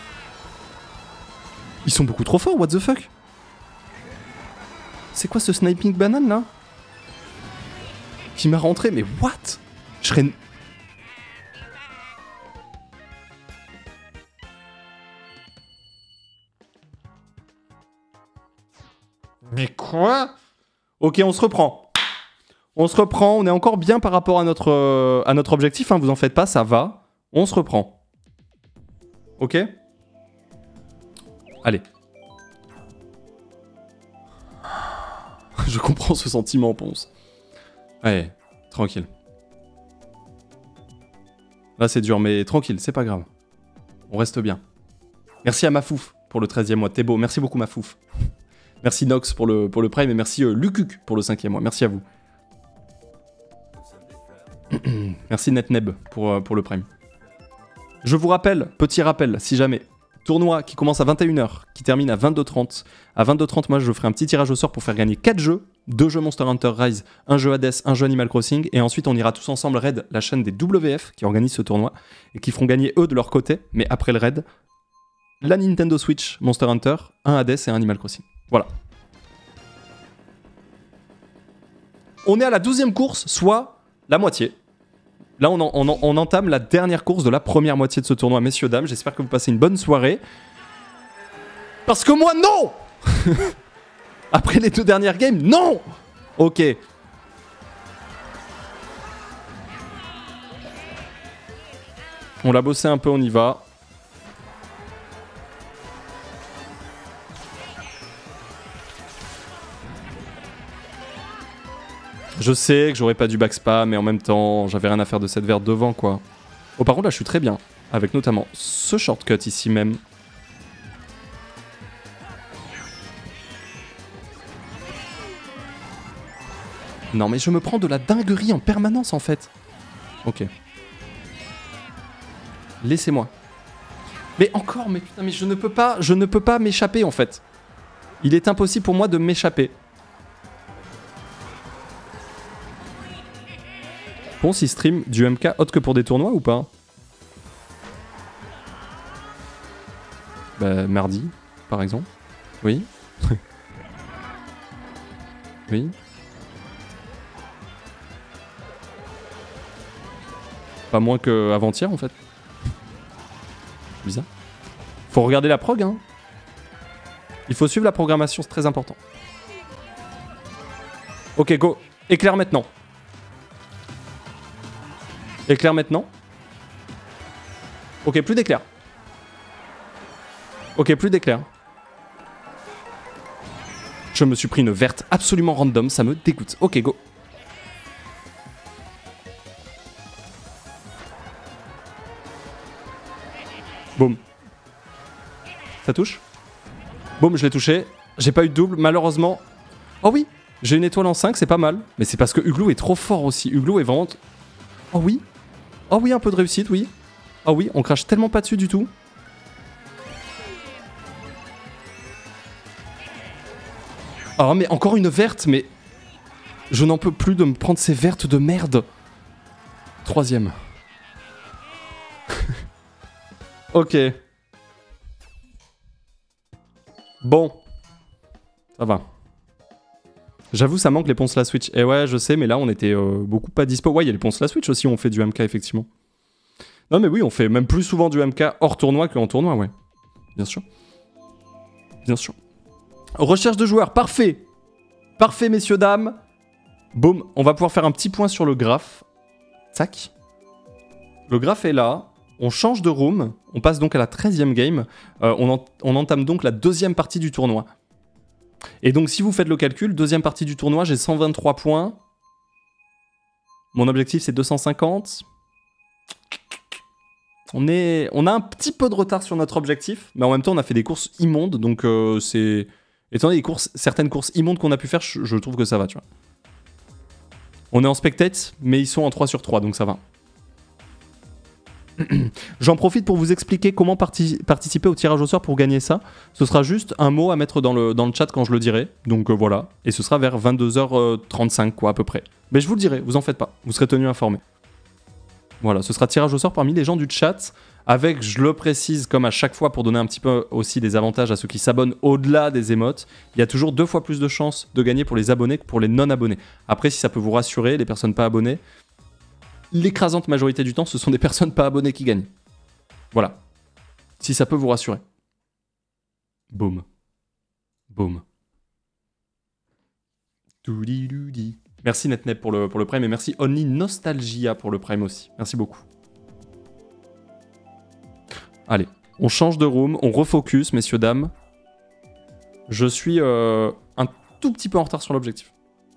Ils sont beaucoup trop forts, what the fuck? C'est quoi ce sniping banane là? Qui m'a rentré, mais what? Je serais... Mais quoi? Ok, on se reprend. On se reprend, on est encore bien par rapport à notre objectif, hein, vous en faites pas, ça va. On se reprend. Ok? Allez. Je comprends ce sentiment, Ponce. Allez, tranquille. Là, c'est dur, mais tranquille, c'est pas grave. On reste bien. Merci à Mafouf pour le 13e mois. T'es beau. Merci beaucoup, Mafouf. Merci Nox pour le Prime et merci Lucuc pour le 5e mois. Merci à vous. Merci Netneb pour le Prime. Je vous rappelle, petit rappel, si jamais, tournoi qui commence à 21h, qui termine à 22h30. À 22h30, moi, je ferai un petit tirage au sort pour faire gagner 4 jeux. 2 jeux Monster Hunter Rise, un jeu Hades, un jeu Animal Crossing. Et ensuite, on ira tous ensemble raid la chaîne des WF qui organise ce tournoi et qui feront gagner eux de leur côté, mais après le raid, la Nintendo Switch Monster Hunter, un Hades et un Animal Crossing. Voilà. On est à la 12e course, soit la moitié. Là, on entame la dernière course de la première moitié de ce tournoi, messieurs, dames. J'espère que vous passez une bonne soirée. Parce que moi, non. Après les 2 dernières games, non. Ok. On l'a bossé un peu, on y va. Je sais que j'aurais pas dû backspam, mais en même temps, j'avais rien à faire de cette verte devant, quoi. Oh, par contre, là, je suis très bien. Avec notamment ce shortcut ici même. Non, mais je me prends de la dinguerie en permanence, en fait. Ok. Laissez-moi. Mais encore, mais putain, mais je ne peux pas m'échapper, en fait. Il est impossible pour moi de m'échapper. Bon, s'il stream du MK autre que pour des tournois ou pas? Bah, mardi, par exemple. Oui. Oui. Pas moins qu'avant-hier, en fait. Bizarre. Faut regarder la prog, hein. Il faut suivre la programmation, c'est très important. Ok, go. Éclair maintenant. Éclair maintenant. Ok, plus d'éclair. Ok, plus d'éclair. Je me suis pris une verte absolument random, ça me dégoûte. Ok, go. Boum. Ça touche? Boum, je l'ai touché. J'ai pas eu de double, malheureusement. Oh oui, j'ai une étoile en 5, c'est pas mal. Mais c'est parce que Huglou est trop fort aussi. Huglou est vraiment... Oh oui. Oh oui, un peu de réussite, oui. Oh oui, on crache tellement pas dessus du tout. Oh, mais encore une verte, mais... Je n'en peux plus de me prendre ces vertes de merde. 3e. Ok. Bon. Ça va. J'avoue, ça manque les ponces la Switch. Et ouais, je sais, mais là, on était beaucoup pas dispo. Ouais, il y a les ponces la Switch aussi, on fait du MK, effectivement. Non, mais oui, on fait même plus souvent du MK hors tournoi qu'en tournoi, ouais. Bien sûr. Bien sûr. Recherche de joueurs, parfait. Parfait, messieurs, dames. Boum, on va pouvoir faire un petit point sur le graphe. Tac. Le graphe est là. On change de room. On passe donc à la 13e game. On entame donc la 2e partie du tournoi. Et donc, si vous faites le calcul, 2e partie du tournoi, j'ai 123 points. Mon objectif, c'est 250. On a un petit peu de retard sur notre objectif, mais en même temps, on a fait des courses immondes, donc c'est... Étant donné certaines courses immondes qu'on a pu faire, je trouve que ça va, tu vois. On est en spectate, mais ils sont en 3 sur 3, donc ça va. J'en profite pour vous expliquer comment participer au tirage au sort pour gagner ça. Ce sera juste un mot à mettre dans le chat quand je le dirai. Donc voilà. Et ce sera vers 22h35, quoi, à peu près. Mais je vous le dirai, vous en faites pas. Vous serez tenu informé. Voilà, ce sera tirage au sort parmi les gens du chat, avec, je le précise, comme à chaque fois, pour donner un petit peu aussi des avantages à ceux qui s'abonnent au-delà des émotes, il y a toujours 2 fois plus de chances de gagner pour les abonnés que pour les non-abonnés. Après, si ça peut vous rassurer, les personnes pas abonnées, l'écrasante majorité du temps, ce sont des personnes pas abonnées qui gagnent. Voilà. Si ça peut vous rassurer. Boum. Boum. Doudi-doudi. Merci NetNet pour le Prime et merci Only Nostalgia pour le Prime aussi. Merci beaucoup. Allez, on change de room, on refocus, messieurs, dames. Je suis un tout petit peu en retard sur l'objectif.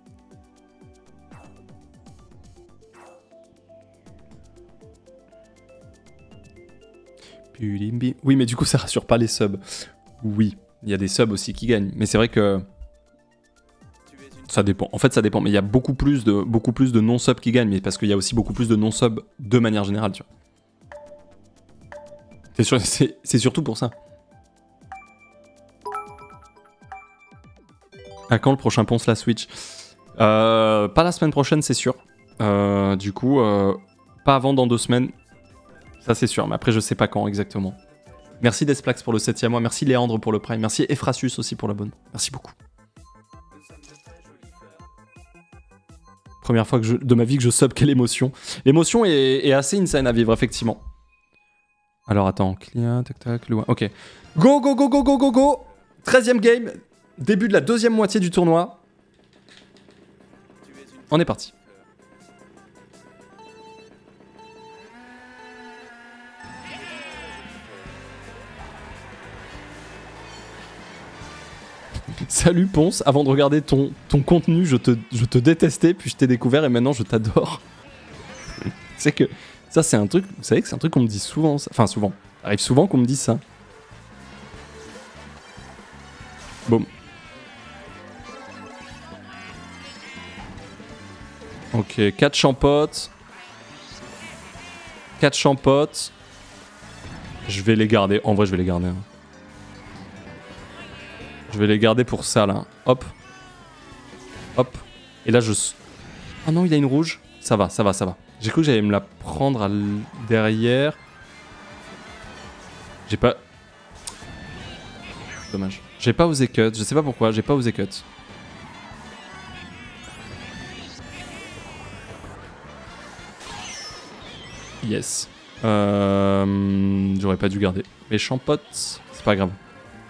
Oui, mais du coup, ça rassure pas les subs. Oui, il y a des subs aussi qui gagnent. Mais c'est vrai que... ça dépend. En fait, ça dépend. Mais il y a beaucoup plus de non-subs qui gagnent. Mais parce qu'il y a aussi beaucoup plus de non-subs de manière générale, tu vois. C'est surtout pour ça. À quand le prochain Ponce la Switch? Pas la semaine prochaine, c'est sûr. Du coup, pas avant dans 2 semaines. Ça, c'est sûr. Mais après, je sais pas quand exactement. Merci Desplax pour le 7e mois. Merci Léandre pour le Prime. Merci Ephrasius aussi pour l'abonnement. Merci beaucoup. Première fois de ma vie que je sub, quelle émotion. L'émotion est assez insane à vivre, effectivement. Alors attends, client, tac tac, loin. Ok. Go, go, go, go, go, go, go. 13e game, début de la 2e moitié du tournoi. On est parti. Salut Ponce, avant de regarder ton contenu, je te détestais, puis je t'ai découvert et maintenant je t'adore. C'est que ça c'est un truc, vous savez que c'est un truc qu'on me dit souvent, ça. Enfin souvent, ça arrive souvent qu'on me dise ça. Boum. Ok, 4 champotes. 4 champotes. Je vais les garder, en vrai je vais les garder. Hein. Je vais les garder pour ça là. Hop. Hop. Et là je... Ah non, il y a une rouge. Ça va, ça va, ça va. J'ai cru que j'allais me la prendre derrière. J'ai pas... Dommage. J'ai pas osé cut. Je sais pas pourquoi, j'ai pas osé cut. Yes. J'aurais pas dû garder. Les champotes, c'est pas grave.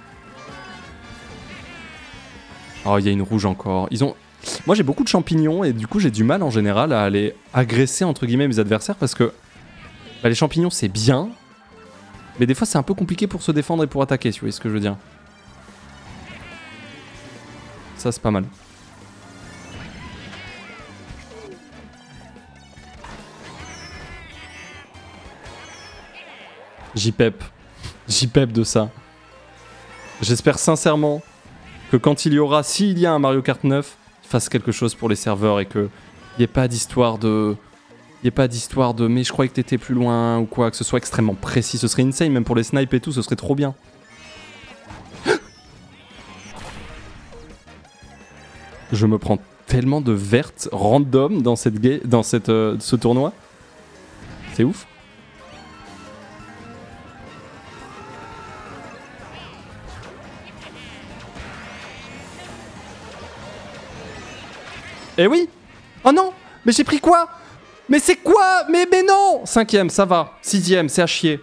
Oh, il y a une rouge encore. Ils ont... Moi, j'ai beaucoup de champignons et du coup, j'ai du mal en général à aller agresser entre guillemets mes adversaires parce que bah, les champignons, c'est bien, mais des fois, c'est un peu compliqué pour se défendre et pour attaquer, si vous voyez ce que je veux dire. Ça, c'est pas mal. J-Pep de ça. J'espère sincèrement que quand il y aura, s'il y a un Mario Kart 9, il fasse quelque chose pour les serveurs et qu'il n'y ait pas d'histoire de... Il n'y ait pas d'histoire de mais je croyais que t'étais plus loin ou quoi, que ce soit extrêmement précis. Ce serait insane, même pour les snipes et tout, ce serait trop bien. Je me prends tellement de vertes random dans ce tournoi. C'est ouf. Eh oui! Oh non! Mais j'ai pris quoi? Mais c'est quoi? Mais non! 5ème, ça va. 6ème, c'est à chier.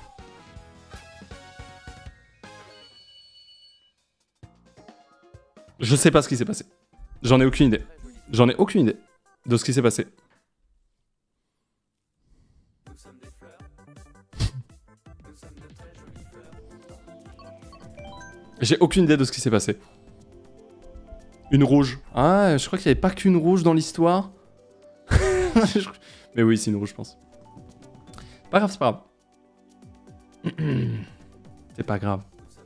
Je sais pas ce qui s'est passé. J'en ai aucune idée. J'en ai aucune idée de ce qui s'est passé. J'ai aucune idée de ce qui s'est passé. Une rouge. Ah, je crois qu'il n'y avait pas qu'une rouge dans l'histoire. Mais oui, c'est une rouge, je pense. Pas grave, c'est pas grave. C'est pas grave.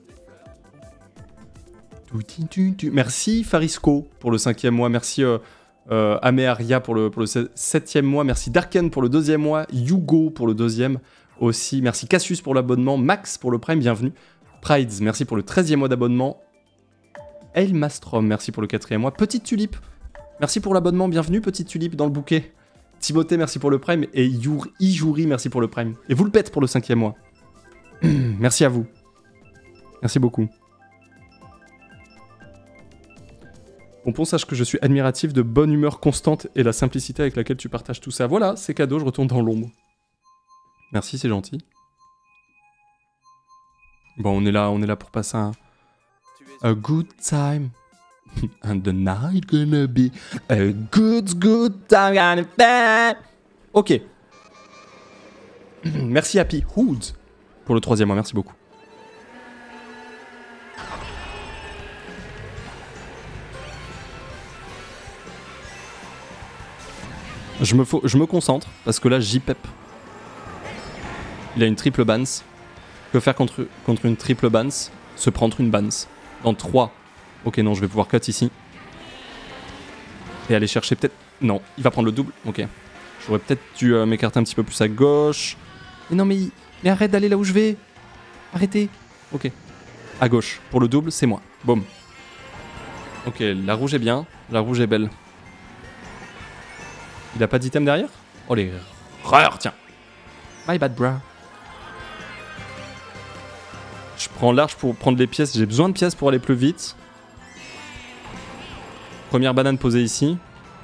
Merci Farisco pour le 5e mois. Merci Améaria pour le 7e mois. Merci Darken pour le 2e mois. Yugo pour le 2e aussi. Merci Cassius pour l'abonnement. Max pour le Prime, bienvenue. Prides, merci pour le 13e mois d'abonnement. Elmastrom, merci pour le 4e mois. Petite Tulipe, merci pour l'abonnement, bienvenue Petite Tulipe dans le bouquet. Timothée, merci pour le Prime. Et Ijouri, merci pour le Prime. Et vous le pète pour le 5e mois. Merci à vous. Merci beaucoup. Pompon, sache que je suis admiratif de bonne humeur constante et la simplicité avec laquelle tu partages tout ça. Voilà, c'est cadeau, je retourne dans l'ombre. Merci, c'est gentil. Bon, on est là pour passer a good time. And the night gonna be a good time gonna be. Ok. Merci Happy Hood pour le 3e mois, merci beaucoup. Je me concentre, parce que là, J-Pep. Il a une triple bans. Que faire contre une triple bans? Se prendre une bans. Dans 3. Ok, non, je vais pouvoir cut ici. Et aller chercher peut-être... Non, il va prendre le double. Ok. J'aurais peut-être dû m'écarter un petit peu plus à gauche. Mais non, mais arrête d'aller là où je vais. Arrêtez. Ok. À gauche. Pour le double, c'est moi. Boum. Ok, la rouge est bien. La rouge est belle. Il a pas d'item derrière? Oh les erreurs, tiens. My bad, bro. Je prends large pour prendre les pièces. J'ai besoin de pièces pour aller plus vite. Première banane posée ici.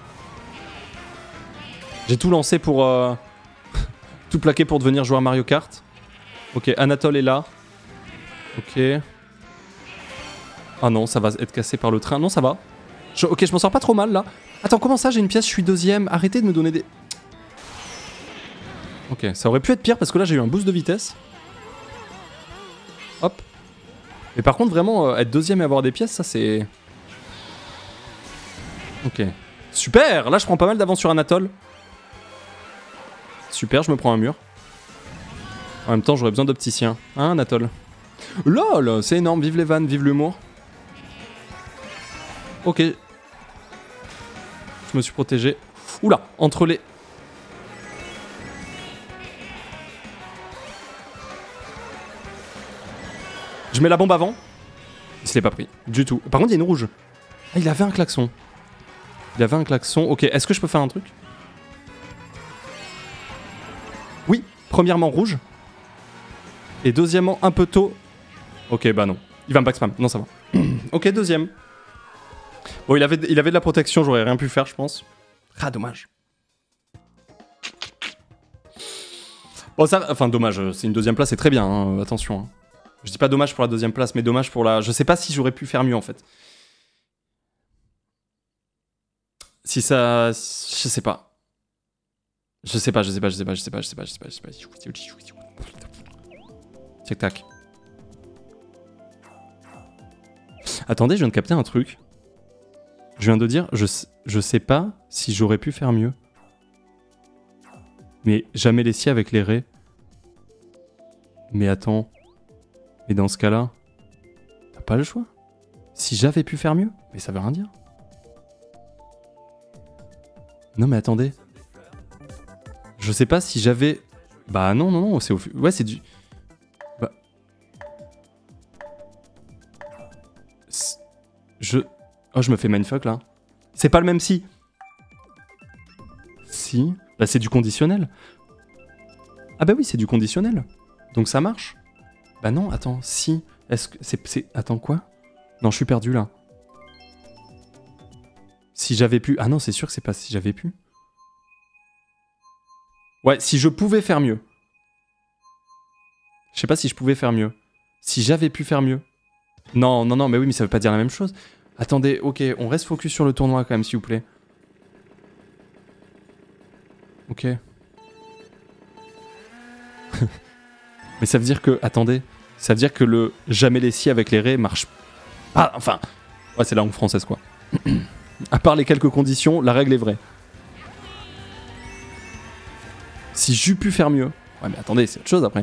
J'ai tout lancé pour... tout plaqué pour devenir joueur Mario Kart. Ok, Anatole est là. Ok. Ah non, ça va être cassé par le train. Non, ça va. Ok, je m'en sors pas trop mal là. Attends, comment ça, j'ai une pièce, je suis 2e. Arrêtez de me donner des... Ok, ça aurait pu être pire parce que là j'ai eu un boost de vitesse. Hop. Mais par contre, vraiment, être 2e et avoir des pièces, ça c'est... Ok. Super! Là je prends pas mal d'avance sur Anatole. Super, je me prends un mur. En même temps, j'aurais besoin d'opticien. Hein, Anatole? LOL! C'est énorme, vive les vannes, vive l'humour. Ok. Je me suis protégé. Oula, entre les... Je mets la bombe avant. Il se l'est pas pris, du tout. Par contre, il y a une rouge. Ah, il avait un klaxon. Il avait un klaxon. Ok, est-ce que je peux faire un truc? Oui, premièrement rouge. Et deuxièmement, un peu tôt. Ok, bah non. Il va me back spam. Non, ça va. Ok, deuxième. Bon, il avait de la protection, j'aurais rien pu faire, je pense. Ah, dommage. Bon, ça... Enfin, dommage. C'est une 2e place, c'est très bien, hein, attention. Hein. Je dis pas dommage pour la 2e place, mais dommage pour la... Je sais pas si j'aurais pu faire mieux, en fait. Si ça... Je sais pas. Je sais pas. Tac, tac. Attendez, je viens de capter un truc. Je viens de dire, je sais pas si j'aurais pu faire mieux. Mais jamais les scies avec les raies. Mais attends. Mais dans ce cas-là, t'as pas le choix. Si j'avais pu faire mieux, mais ça veut rien dire. Non mais attendez. Je sais pas si j'avais... Bah non, c'est au... Ouais, c'est du... Bah... Oh, je me fais mindfuck là. C'est pas le même si. Si. Bah c'est du conditionnel. Ah bah oui, c'est du conditionnel. Donc ça marche. Bah non, attends, si. Est-ce que c'est... Attends, quoi? Non, je suis perdu là. Si j'avais pu... Ah non, c'est sûr que c'est pas si j'avais pu. Ouais, si je pouvais faire mieux. Je sais pas si je pouvais faire mieux. Si j'avais pu faire mieux. Non, mais oui, mais ça veut pas dire la même chose. Attendez, ok, on reste focus sur le tournoi quand même, s'il vous plaît. Ok. Mais ça veut dire que... Attendez. Ça veut dire que le jamais les scies avec les raies marche pas... Enfin... Ouais, c'est la langue française, quoi. À part les quelques conditions, la règle est vraie. Si j'eus pu faire mieux... Ouais, mais attendez, c'est autre chose après.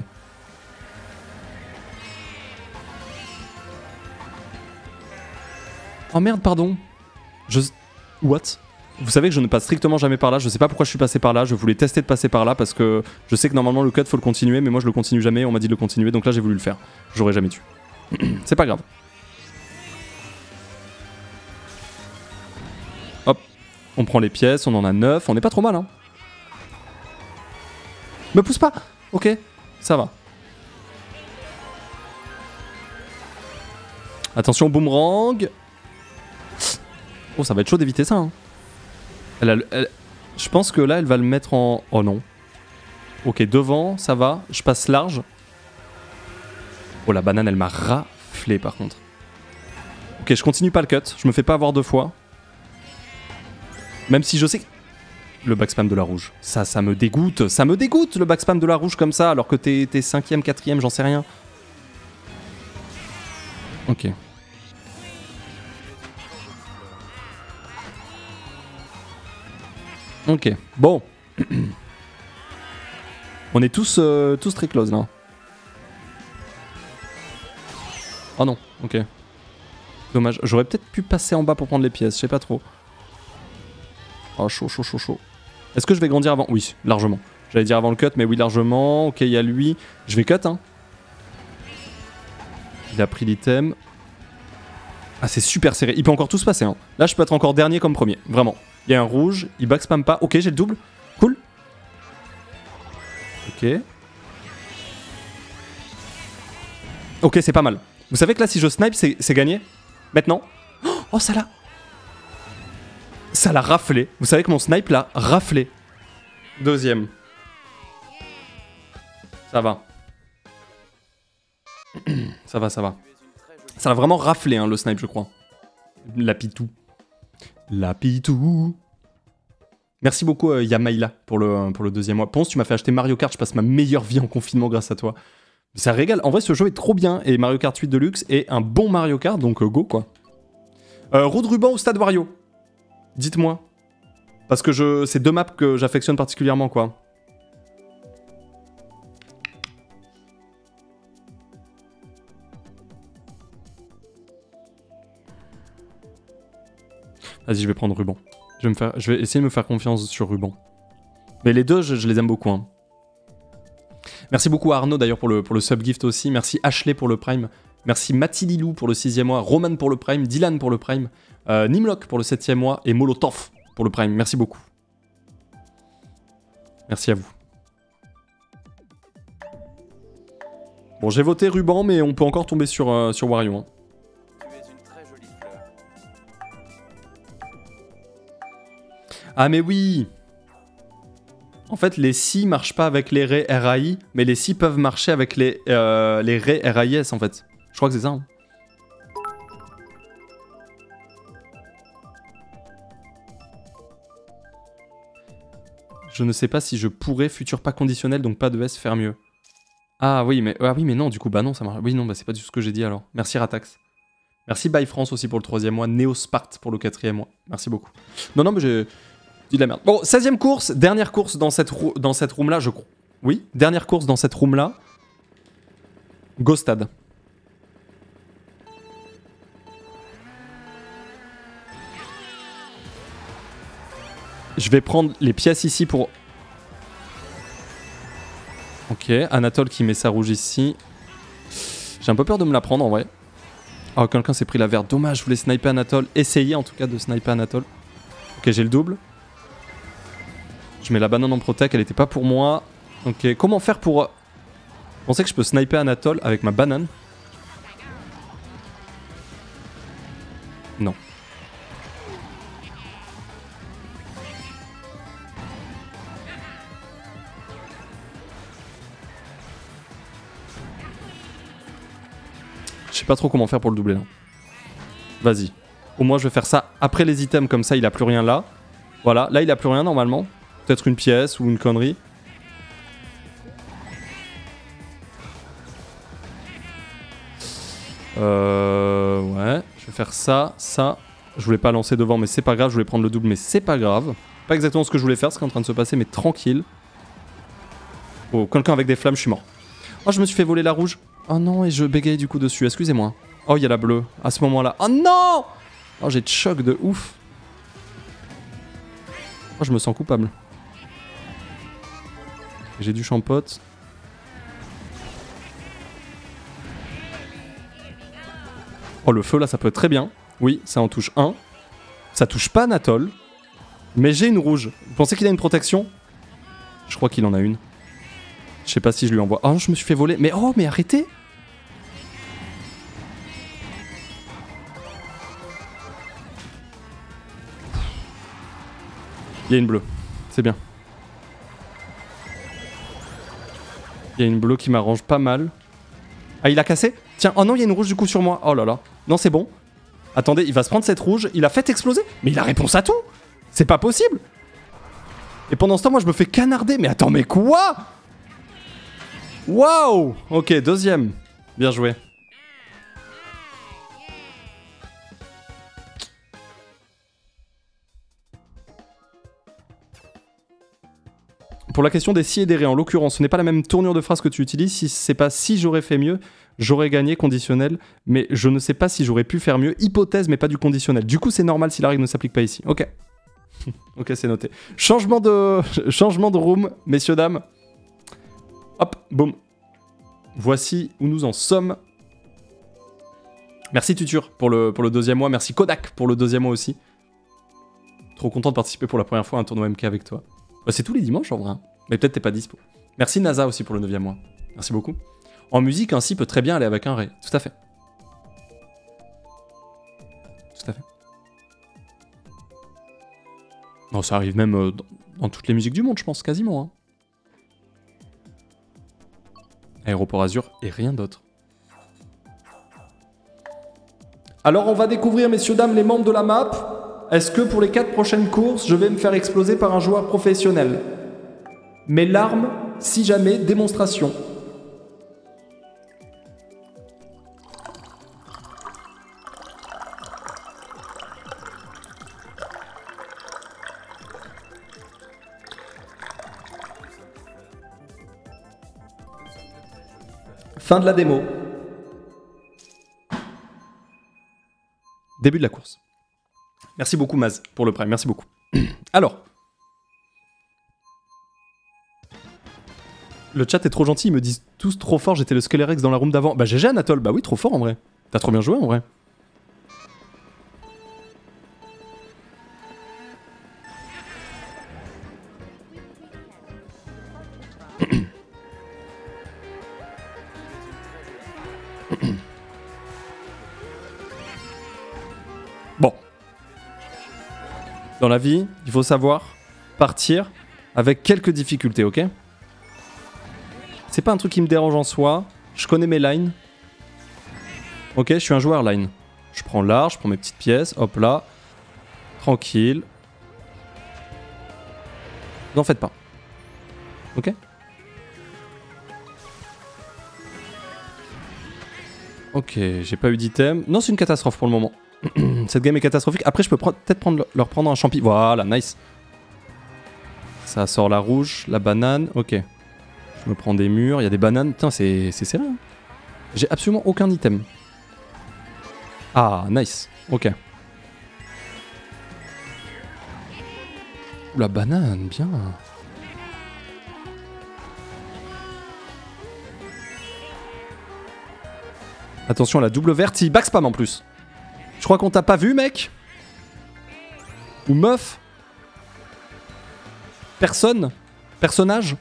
Oh merde, pardon. What? Vous savez que je ne passe strictement jamais par là. Je sais pas pourquoi je suis passé par là. Je voulais tester de passer par là parce que je sais que normalement le cut faut le continuer, mais moi je le continue jamais. On m'a dit de le continuer, donc là j'ai voulu le faire. J'aurais jamais dû. C'est pas grave. Hop. On prend les pièces, on en a 9. On est pas trop mal, hein. Me pousse pas. Ok, ça va. Attention, boomerang. Oh, ça va être chaud d'éviter ça. Hein. Je pense que là, elle va le mettre en... Oh non. Ok, devant, ça va. Je passe large. Oh, la banane, elle m'a raflé par contre. Ok, je continue pas le cut. Je me fais pas avoir 2 fois. Même si je sais que... Le backspam de la rouge. Ça me dégoûte. Ça me dégoûte, le backspam de la rouge comme ça, alors que t'es 5ème, 4ème, j'en sais rien. Ok. Ok, bon. On est tous très close là. Oh non, ok. Dommage, j'aurais peut-être pu passer en bas pour prendre les pièces, je sais pas trop. Oh, chaud, chaud, chaud, chaud. Est-ce que je vais grandir avant? Oui, largement. J'allais dire avant le cut, mais oui, largement. Ok, il y a lui. Je vais cut, hein. Il a pris l'item. Ah, c'est super serré. Il peut encore tout se passer, hein. Là, je peux être encore dernier comme premier, vraiment. Il y a un rouge, il backspam pas. Ok, j'ai le double. Cool. Ok. Ok, c'est pas mal. Vous savez que là, si je snipe, c'est gagné. Maintenant. Oh, ça l'a... Ça l'a raflé. Vous savez que mon snipe l'a raflé. Deuxième. Ça va. Ça va, ça va. Ça l'a vraiment raflé, hein, le snipe, je crois. La pitou. La pitou. Merci beaucoup, Yamaila, pour le deuxième mois. Ponce, tu m'as fait acheter Mario Kart. Je passe ma meilleure vie en confinement grâce à toi. Ça régale. En vrai, ce jeu est trop bien. Et Mario Kart 8 Deluxe est un bon Mario Kart, donc go, quoi. Roue de ruban ou Stade Wario? Dites-moi. Parce que c'est 2 maps que j'affectionne particulièrement, quoi. Vas-y, je vais prendre ruban. Je vais essayer de me faire confiance sur ruban. Mais les deux, je les aime beaucoup, hein. Merci beaucoup à Arnaud, d'ailleurs, pour le sub-gift aussi. Merci Ashley pour le prime. Merci Mathililou pour le 6e mois. Roman pour le prime. Dylan pour le prime. Nimlock pour le 7e mois. Et Molotov pour le prime. Merci beaucoup. Merci à vous. Bon, j'ai voté ruban, mais on peut encore tomber sur Wario. Hein. Ah, mais oui! En fait, les si marchent pas avec les ré RAI, mais les si peuvent marcher avec les ré RAIS, en fait. Je crois que c'est ça. Hein. Je ne sais pas si je pourrais, futur pas conditionnel, donc pas de S, faire mieux. Ah oui, mais non, du coup, bah non, ça marche. Oui, non, bah c'est pas du tout ce que j'ai dit alors. Merci Ratax. Merci By France aussi pour le 3e mois. Neospart pour le 4e mois. Merci beaucoup. Non, mais j'ai dit de la merde. Bon, 16e course, dernière course dans cette room-là, je crois. Oui, dernière course dans cette room-là. Go stade. Je vais prendre les pièces ici pour... Ok, Anatole qui met sa rouge ici. J'ai un peu peur de me la prendre en vrai. Oh, quelqu'un s'est pris la verte. Dommage, je voulais sniper Anatole. Essayez en tout cas de sniper Anatole. Ok, j'ai le double. Je mets la banane en protec, elle était pas pour moi. Ok, comment faire pour... Vous pensez que je peux sniper Anatole avec ma banane? Non. Je sais pas trop comment faire pour le doubler là. Vas-y. Au moins je vais faire ça après les items, comme ça il a plus rien là. Voilà, là il a plus rien normalement. Peut-être une pièce ou une connerie. Ouais, je vais faire ça, ça. Je voulais pas lancer devant mais c'est pas grave, je voulais prendre le double mais c'est pas grave. Pas exactement ce que je voulais faire, ce qui est en train de se passer mais tranquille. Oh, quelqu'un avec des flammes, je suis mort. Oh, je me suis fait voler la rouge. Oh non, et je bégaye du coup dessus, excusez-moi. Oh, il y a la bleue, à ce moment-là. Oh non! Oh, j'ai de choc de ouf. Oh, je me sens coupable. J'ai du champote. Oh, le feu, là, ça peut être très bien. Oui, ça en touche un. Ça touche pas Anatole. Mais j'ai une rouge. Vous pensez qu'il a une protection? Je crois qu'il en a une. Je sais pas si je lui envoie. Oh, je me suis fait voler. Mais oh, mais arrêtez! Il y a une bleue. C'est bien. Il y a une bleue qui m'arrange pas mal. Ah, il a cassé? Tiens, oh non, il y a une rouge du coup sur moi. Oh là là. Non, c'est bon. Attendez, il va se prendre cette rouge. Il a fait exploser? Mais il a réponse à tout! C'est pas possible! Et pendant ce temps, moi, je me fais canarder. Mais attends, mais quoi? Waouh! Ok, deuxième. Bien joué. Pour la question des si et des ré, en l'occurrence, ce n'est pas la même tournure de phrase que tu utilises. Si c'est pas si j'aurais fait mieux, j'aurais gagné conditionnel, mais je ne sais pas si j'aurais pu faire mieux. Hypothèse, mais pas du conditionnel. Du coup, c'est normal si la règle ne s'applique pas ici. Ok. Ok, c'est noté. Changement de room, messieurs, dames. Hop, boum. Voici où nous en sommes. Merci Tutur pour le deuxième mois. Merci Kodak pour le deuxième mois aussi. Trop content de participer pour la première fois à un tournoi MK avec toi. Bah, c'est tous les dimanches en vrai. Mais peut-être t'es pas dispo. Merci NASA aussi pour le 9e mois. Merci beaucoup. En musique, un si peut très bien aller avec un ré. Tout à fait. Tout à fait. Non, ça arrive même dans toutes les musiques du monde, je pense, quasiment. Hein. Aéroport Azur et rien d'autre. Alors on va découvrir, messieurs, dames, les membres de la map. Est-ce que pour les 4 prochaines courses, je vais me faire exploser par un joueur professionnel? Mes larmes, si jamais, démonstration. Fin de la démo. Début de la course. Merci beaucoup Maz pour le prime, merci beaucoup. Alors. Le chat est trop gentil, ils me disent tous trop fort, j'étais le Skelerex dans la room d'avant. Bah GG Anatole, bah oui, trop fort en vrai. T'as trop bien joué en vrai. Bon. Dans la vie, il faut savoir partir avec quelques difficultés, ok? C'est pas un truc qui me dérange en soi. Je connais mes lines. Ok, je suis un joueur line. Je prends large, je prends mes petites pièces. Hop là. Tranquille. N'en faites pas. Ok? Ok, j'ai pas eu d'item. Non, c'est une catastrophe pour le moment. Cette game est catastrophique. Après, je peux peut-être leur prendre un champi. Voilà, nice. Ça sort la rouge, la banane. Ok. Je me prends des murs, il y a des bananes. Putain, c'est serré. Hein. J'ai absolument aucun item. Ah, nice. Ok. Ouh, la banane, bien. Attention à la double verte, il backspam en plus. Je crois qu'on t'a pas vu, mec. Ou meuf. Personne. Personnage.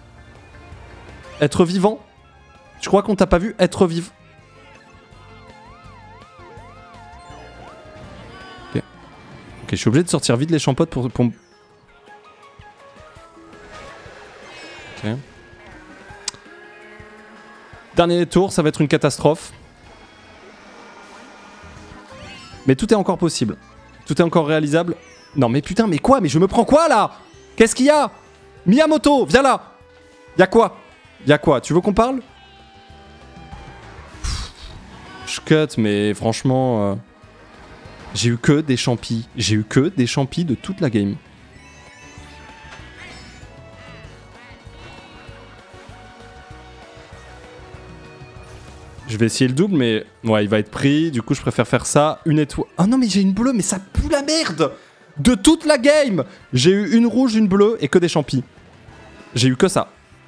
Être vivant. Je crois qu'on t'a pas vu être vivant. Ok. Ok, je suis obligé de sortir vite les champottes pour... Ok. Dernier tour, ça va être une catastrophe. Mais tout est encore possible. Tout est encore réalisable. Non mais putain, mais quoi? Mais je me prends quoi là? Qu'est-ce qu'il y a? Miyamoto, viens là. Y'a quoi? Y'a quoi? Tu veux qu'on parle? Je cut, mais franchement... j'ai eu que des champis. J'ai eu que des champis de toute la game. Je vais essayer le double, mais... Ouais, il va être pris. Du coup, je préfère faire ça. Une étoile... Ah non, mais j'ai une bleue, mais ça pue la merde! De toute la game! J'ai eu une rouge, une bleue et que des champis. J'ai eu que ça.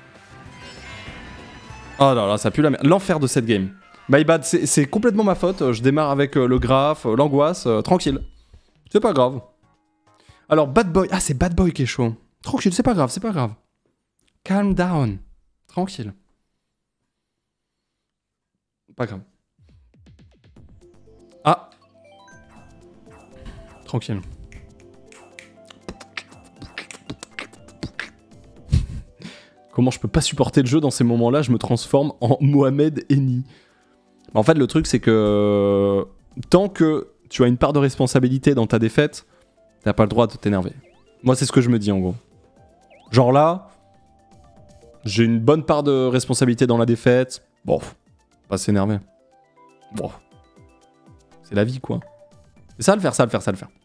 Oh là là, ça pue la merde. L'enfer de cette game. My bad, c'est complètement ma faute. Je démarre avec le graphe, l'angoisse, tranquille. C'est pas grave. Alors, Bad Boy. Ah, c'est Bad Boy qui est chaud. Tranquille, c'est pas grave, c'est pas grave. Calm down. Tranquille. Pas grave. Ah. Tranquille. Comment je peux pas supporter le jeu dans ces moments-là? Je me transforme en Mohamed Eni. En fait, le truc, c'est que tant que tu as une part de responsabilité dans ta défaite, t'as pas le droit de t'énerver. Moi, c'est ce que je me dis en gros. Genre là, j'ai une bonne part de responsabilité dans la défaite. Bon, pas s'énerver. Bon, c'est la vie quoi. C'est ça le faire, ça le faire, ça le faire.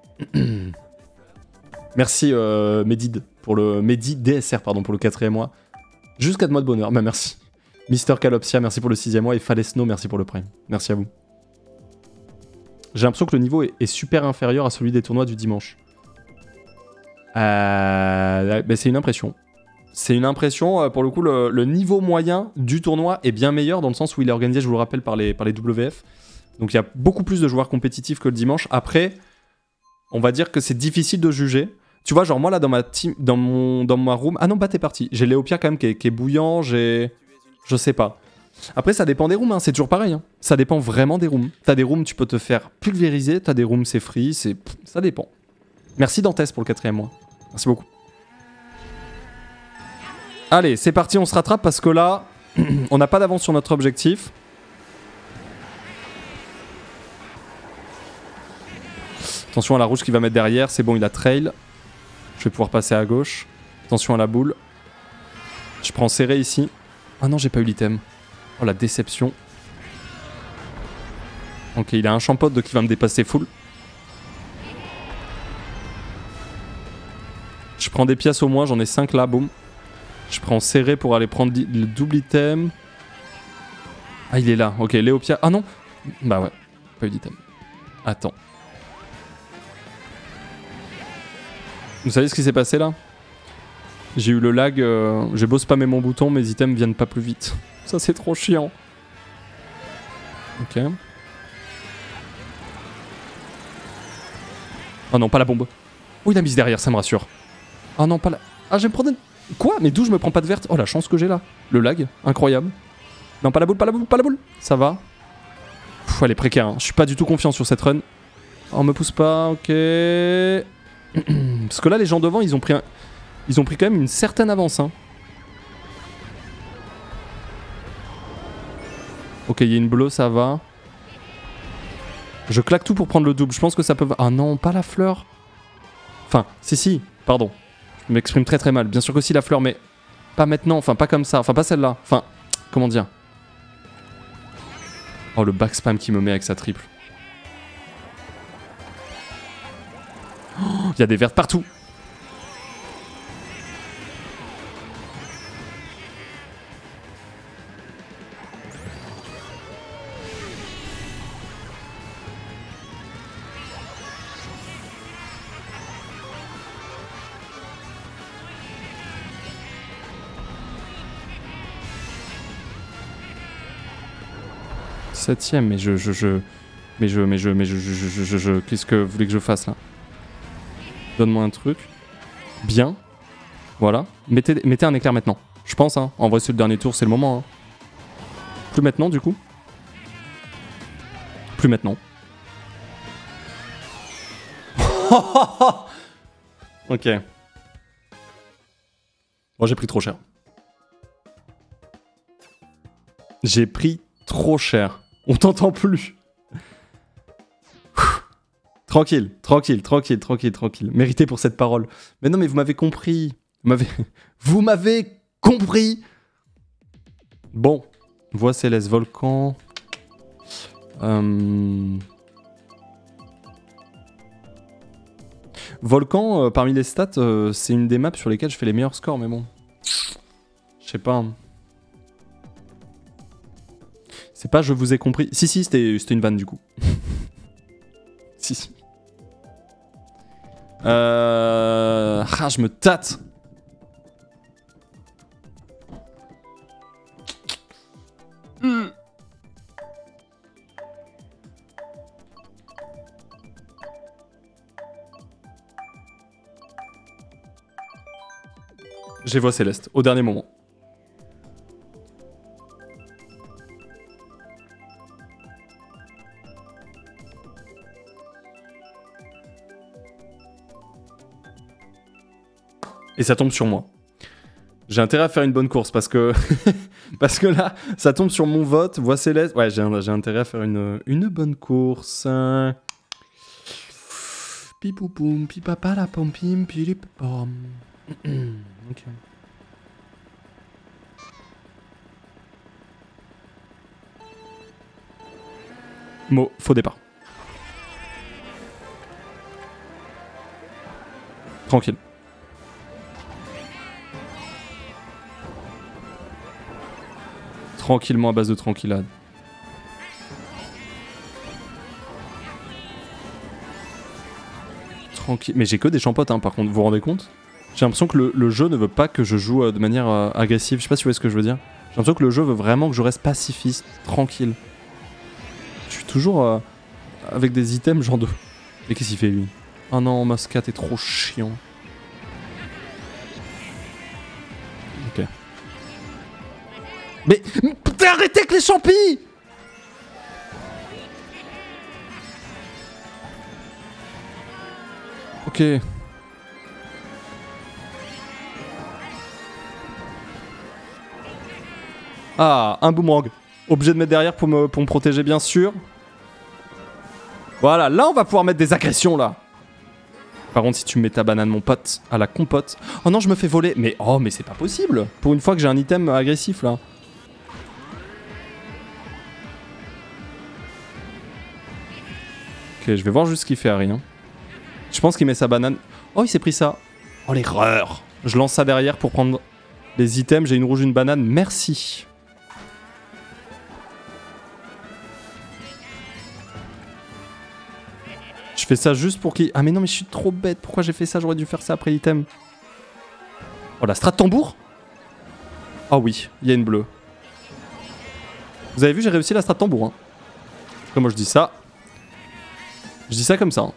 Merci Medid pour le DSR pardon pour le 4e mois. Juste 4 mois de bonheur, bah merci. Mister Calopsia, merci pour le 6e mois et Falesno, merci pour le prime. Merci à vous. J'ai l'impression que le niveau est super inférieur à celui des tournois du dimanche. Bah, c'est une impression. C'est une impression, pour le coup, le niveau moyen du tournoi est bien meilleur dans le sens où il est organisé, je vous le rappelle, par les WF. Donc il y a beaucoup plus de joueurs compétitifs que le dimanche. Après, on va dire que c'est difficile de juger. Tu vois, genre moi là dans ma team, dans ma room... Ah non, bah t'es parti. J'ai Léopia quand même qui est bouillant, j'ai... Je sais pas. Après, ça dépend des rooms, hein. C'est toujours pareil. Hein. Ça dépend vraiment des rooms. T'as des rooms, tu peux te faire pulvériser. T'as des rooms, c'est free. Ça dépend. Merci Dantes pour le 4e mois. Merci beaucoup. Allez, c'est parti, on se rattrape parce que là, on n'a pas d'avance sur notre objectif. Attention à la rouge qui va mettre derrière. C'est bon, il a trail. Je vais pouvoir passer à gauche. Attention à la boule. Je prends serré ici. Ah non, j'ai pas eu l'item. Oh la déception. Ok, il a un champ de qui va me dépasser full. Je prends des pièces au moins, j'en ai 5 là, boum. Je prends serré pour aller prendre le double item. Ah, il est là. Ok, Léopia. Ah non. Bah ouais, pas eu d'item. Attends. Vous savez ce qui s'est passé là? J'ai eu le lag. J'ai beau spammer mon bouton, mes items viennent pas plus vite. Ça, c'est trop chiant. Ok. Oh non, pas la bombe. Oh, il a mis derrière, ça me rassure. Ah non, pas la... Ah, je vais me prendre... Quoi? Mais d'où je me prends pas de verte? Oh, la chance que j'ai là. Le lag, incroyable. Non, pas la boule, pas la boule, pas la boule. Ça va. Pff, elle est précaire, hein. Je suis pas du tout confiant sur cette run. Oh, on me pousse pas, ok. Parce que là, les gens devant, ils ont pris quand même une certaine avance, hein. Ok, il y a une bleue, ça va. Je claque tout pour prendre le double. Je pense que ça peut... Ah non, pas la fleur. Enfin, si, pardon. Je m'exprime très très mal. Bien sûr que si la fleur, mais pas maintenant. Enfin, pas comme ça. Enfin, pas celle-là. Enfin, comment dire? Oh, le back spam qui me met avec sa triple. Il y a des vertes partout. Septième, mais qu'est-ce que vous voulez que je fasse là? Donne-moi un truc. Bien. Voilà. Mettez un éclair maintenant. Je pense, hein. En vrai, c'est le dernier tour, c'est le moment. Hein. Plus maintenant, du coup. Plus maintenant. Ok. Bon, j'ai pris trop cher. J'ai pris trop cher. On t'entend plus. Tranquille. Mérité pour cette parole. Mais non, mais vous m'avez compris. Vous m'avez compris. Bon. Voie céleste, volcan. Volcan, parmi les stats, c'est une des maps sur lesquelles je fais les meilleurs scores, mais bon. Je sais pas. Hein. C'est pas je vous ai compris. Si, c'était une vanne du coup. Si. Ah, je me tâte. J'ai voix céleste, au dernier moment. Et ça tombe sur moi. J'ai intérêt à faire une bonne course parce que parce que là, ça tombe sur mon vote. Voix céleste. Ouais, j'ai intérêt à faire une bonne course. Pipoupoum, pipapa la pom pim pilipom. Ok. Faux départ. Tranquille. Tranquillement à base de tranquillade. Tranquille. Mais j'ai que des champotes, hein, par contre, vous vous rendez compte? J'ai l'impression que le jeu ne veut pas que je joue de manière agressive. Je sais pas si vous voyez ce que je veux dire. J'ai l'impression que le jeu veut vraiment que je reste pacifiste, tranquille. Je suis toujours avec des items genre de... Mais qu'est-ce qu'il fait lui? Oh non, Muscat est trop chiant. Ok. Mais arrêtez avec les champis! Ok. Ah, un boomerang. Obligé de mettre derrière pour me protéger, bien sûr. Voilà, là on va pouvoir mettre des agressions, là. Par contre, si tu mets ta banane, mon pote, à la compote... Oh non, je me fais voler. Mais oh, mais c'est pas possible. Pour une fois que j'ai un item agressif, là. Ok, je vais voir juste ce qu'il fait, Harry. Hein. Je pense qu'il met sa banane... Oh, il s'est pris ça. Oh, l'erreur. Je lance ça derrière pour prendre les items. J'ai une rouge, une banane. Merci. Je fais ça juste pour qu'il... Ah mais non, mais je suis trop bête. Pourquoi j'ai fait ça? J'aurais dû faire ça après l'item. Oh, la strat tambour. Ah oui, il y a une bleue. Vous avez vu, j'ai réussi la strat tambour. Hein. Après, moi, je dis ça. Je dis ça comme ça. Hein.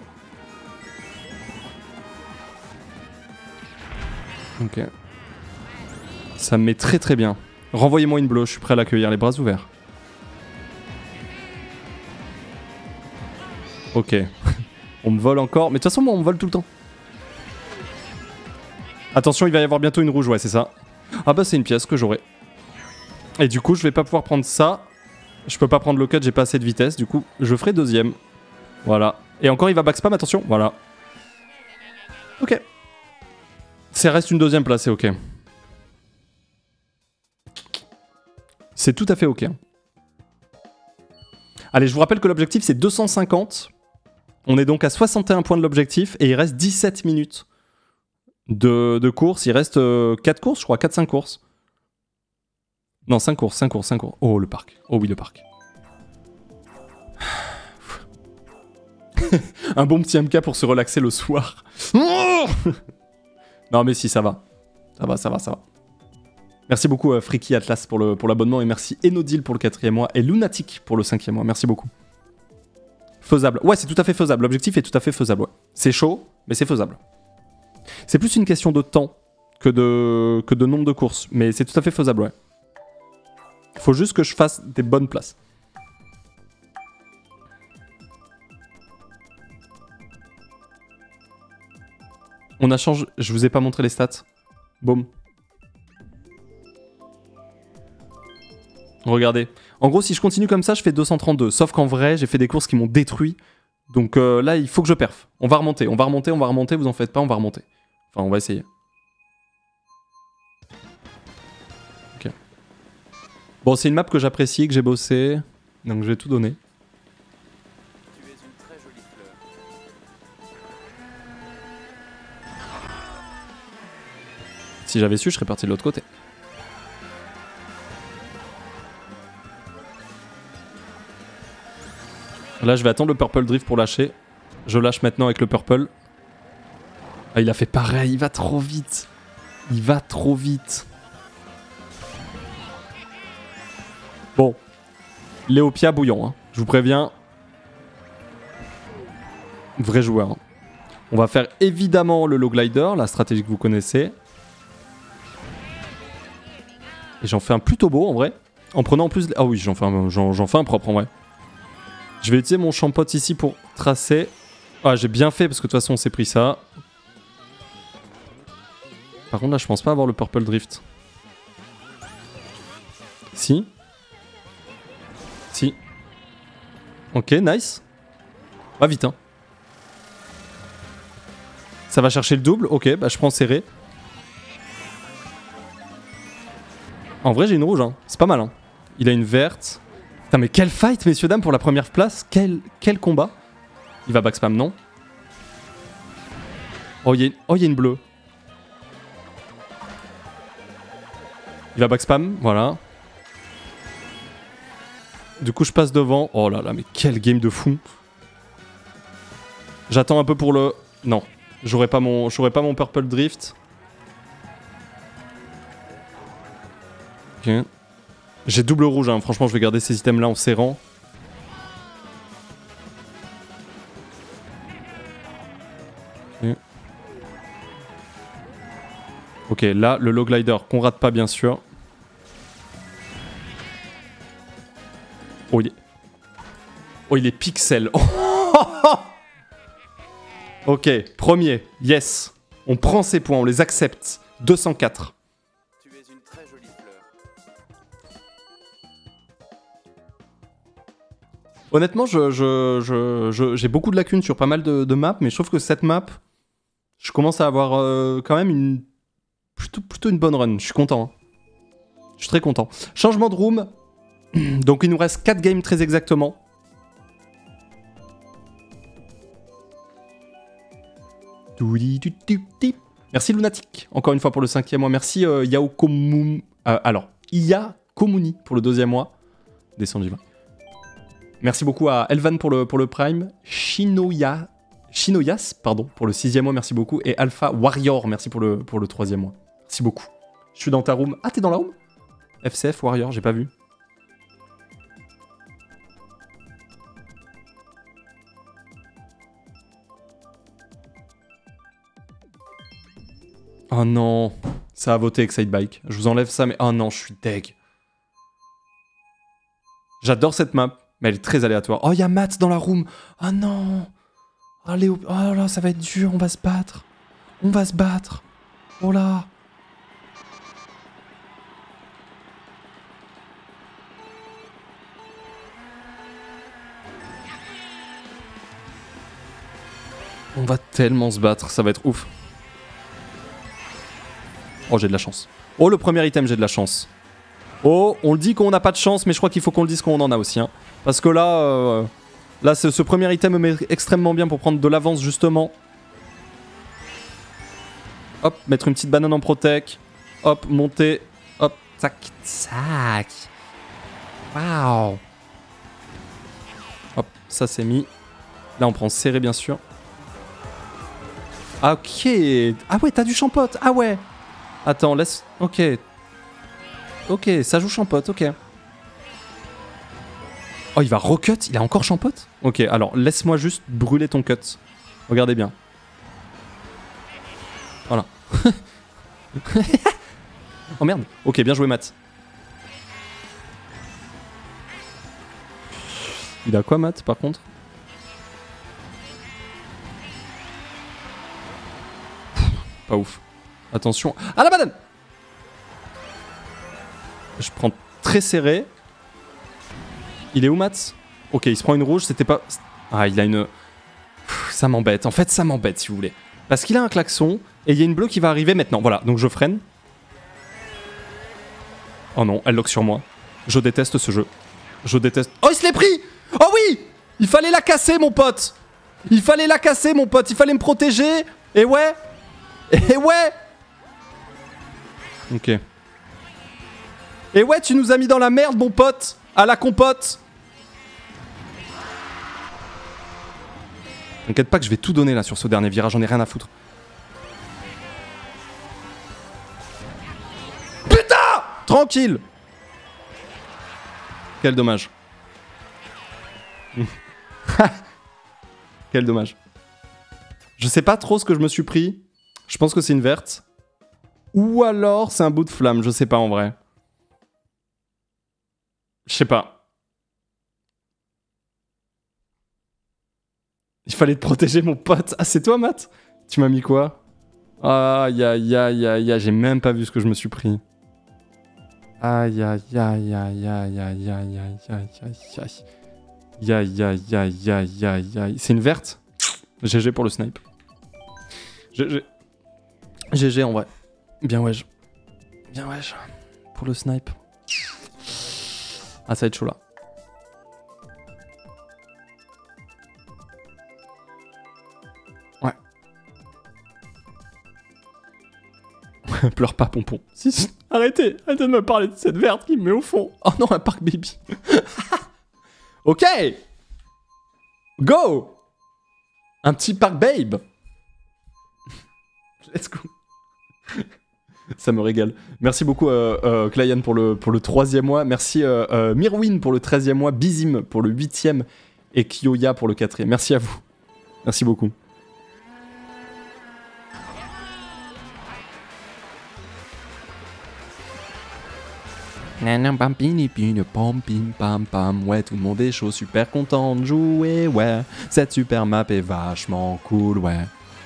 Ok. Ça me met très très bien. Renvoyez-moi une bleue, je suis prêt à l'accueillir, les bras ouverts. Ok. On me vole encore. Mais de toute façon, moi, on me vole tout le temps. Attention, il va y avoir bientôt une rouge, ouais, c'est ça. Ah bah, c'est une pièce que j'aurai. Et du coup, je vais pas pouvoir prendre ça. Je peux pas prendre le cut, j'ai pas assez de vitesse. Du coup, je ferai deuxième. Voilà. Et encore, il va backspam, attention. Voilà. Ok. Ça reste une deuxième place, c'est ok. C'est tout à fait ok. Allez, je vous rappelle que l'objectif, c'est 250. On est donc à 61 points de l'objectif et il reste 17 minutes de course. Il reste 4 courses, je crois, 4-5 courses. Non, 5 courses, 5 courses, 5 courses. Oh, le parc. Oh oui, le parc. Un bon petit MK pour se relaxer le soir. Non, mais si, ça va. Ça va, ça va, ça va. Merci beaucoup Freaky Atlas pour l'abonnement et merci Enodil pour le 4e mois et Lunatic pour le 5e mois. Merci beaucoup. Faisable. Ouais, c'est tout à fait faisable. L'objectif est tout à fait faisable. Ouais. C'est chaud, mais c'est faisable. C'est plus une question de temps que de nombre de courses, mais c'est tout à fait faisable, ouais. Faut juste que je fasse des bonnes places. On a changé... Je vous ai pas montré les stats. Boum. Regardez. En gros, si je continue comme ça, je fais 232. Sauf qu'en vrai, j'ai fait des courses qui m'ont détruit. Donc là, il faut que je perf. On va remonter, on va remonter, on va remonter. Vous en faites pas, on va remonter. Enfin, on va essayer. Ok. Bon, c'est une map que j'apprécie, que j'ai bossé. Donc je vais tout donner. Tu es une très jolie fleur. Si j'avais su, je serais parti de l'autre côté. Là, je vais attendre le Purple Drift pour lâcher. Je lâche maintenant avec le Purple. Ah, il a fait pareil. Il va trop vite. Il va trop vite. Bon. Léopia bouillon. Hein. Je vous préviens. Vrai joueur. Hein. On va faire évidemment le low glider, la stratégie que vous connaissez. Et j'en fais un plutôt beau en vrai. En prenant en plus... Ah oui, j'en fais un propre en vrai. Je vais utiliser mon champote ici pour tracer. Ah, j'ai bien fait parce que de toute façon on s'est pris ça. Par contre, là, je pense pas avoir le Purple Drift. Si. Si. Ok, nice. Va vite, hein. Ça va chercher le double. Ok, bah je prends serré. En vrai, j'ai une rouge, hein. C'est pas mal, hein. Il a une verte. Putain, mais quel fight, messieurs, dames, pour la première place. Quel combat. Il va backspam, non? Oh, il y a une bleue. Il va backspam, voilà. Du coup, je passe devant. Oh là là, mais quel game de fou. J'attends un peu pour le... Non, j'aurais pas mon Purple Drift. Ok. J'ai double rouge, hein. Franchement, je vais garder ces items-là en serrant. Ok. Ok, là, le low glider qu'on rate pas, bien sûr. Oh, il est pixel. Ok, premier, yes. On prend ces points, on les accepte. 204. Tu es une très jolie fleur. Honnêtement, j'ai beaucoup de lacunes sur pas mal de maps, mais je trouve que cette map, je commence à avoir quand même plutôt une bonne run. Je suis content. Hein. Je suis très content. Changement de room. Donc il nous reste 4 games très exactement. Merci Lunatic, encore une fois pour le 5e mois. Merci Yaokomuni pour le 2e mois. Descends, j'y vais. Merci beaucoup à Elvan pour le Prime. Shinoyas, pardon, pour le 6e mois, merci beaucoup. Et Alpha Warrior, merci pour le 3e mois. Merci beaucoup. Je suis dans ta room. Ah, t'es dans la room? FCF Warrior, j'ai pas vu. Oh non, ça a voté Excitebike. Je vous enlève ça, mais oh non, je suis deg. J'adore cette map, mais elle est très aléatoire. Oh, il y a Matt dans la room. Oh non. Oh, oh là, ça va être dur, on va se battre. On va se battre. Oh là. On va tellement se battre, ça va être ouf. Oh, j'ai de la chance. Oh, le premier item, j'ai de la chance. Oh, on le dit qu'on n'a pas de chance, mais je crois qu'il faut qu'on le dise qu'on en a aussi. Hein. Parce que là, ce premier item me met extrêmement bien pour prendre de l'avance, justement. Hop, mettre une petite banane en protec. Hop, monter. Hop, tac, tac. Waouh. Hop, ça c'est mis. Là, on prend serré, bien sûr. Ah, ok. Ah ouais, t'as du champote. Ah ouais. Attends, laisse... Ok. Ok, ça joue champote, ok. Oh, il va recut. Il a encore champote. Ok, alors, laisse-moi juste brûler ton cut. Regardez bien. Voilà. Oh merde. Ok, bien joué, Matt. Il a quoi, Matt, par contre? Pas ouf. Attention. Ah, la banane! Je prends très serré. Il est où, Mats? Ok, il se prend une rouge, c'était pas... Ah, il a une... Ça m'embête. En fait, ça m'embête, si vous voulez. Parce qu'il a un klaxon, et il y a une bleue qui va arriver maintenant. Voilà, donc je freine. Oh non, elle lock sur moi. Je déteste ce jeu. Je déteste... Oh, il se l'est pris! Oh oui! Il fallait la casser, mon pote! Il fallait la casser, mon pote! Il fallait me protéger! Et ouais! Et ouais! Ok. Et ouais, tu nous as mis dans la merde, mon pote! À la compote! T'inquiète pas que je vais tout donner là sur ce dernier virage, j'en ai rien à foutre. Putain! Tranquille! Quel dommage. Quel dommage. Je sais pas trop ce que je me suis pris. Je pense que c'est une verte. Ou alors c'est un bout de flamme, je sais pas en vrai. Je sais pas. Il fallait te protéger, mon pote. Ah, c'est toi, Matt? Tu m'as mis quoi? Aïe, aïe, aïe, aïe, aïe, j'ai même pas vu ce que je me suis pris. Aïe, aïe, aïe, aïe, aïe, aïe, aïe, aïe, aïe, aïe, aïe. Aïe, aïe, aïe, aïe, aïe, aïe, aïe. C'est une verte? GG pour le snipe. GG. GG en vrai. Bien wesh. Bien wesh. Pour le snipe. Ah, ça va être chaud là. Ouais. Pleure pas, Pompon. Si, arrêtez. Arrêtez de me parler de cette verte qui me met au fond. Oh non, un parc baby. Ok. Go. Un petit parc babe. Let's go. Ça me régale. Merci beaucoup Clayan pour le 3e mois. Merci Mirwin pour le 13e mois. Bizim pour le 8e. Et Kyoya pour le 4e. Merci à vous. Merci beaucoup. Ouais, tout le monde est chaud, super content de jouer, ouais. Cette super map est vachement cool, ouais.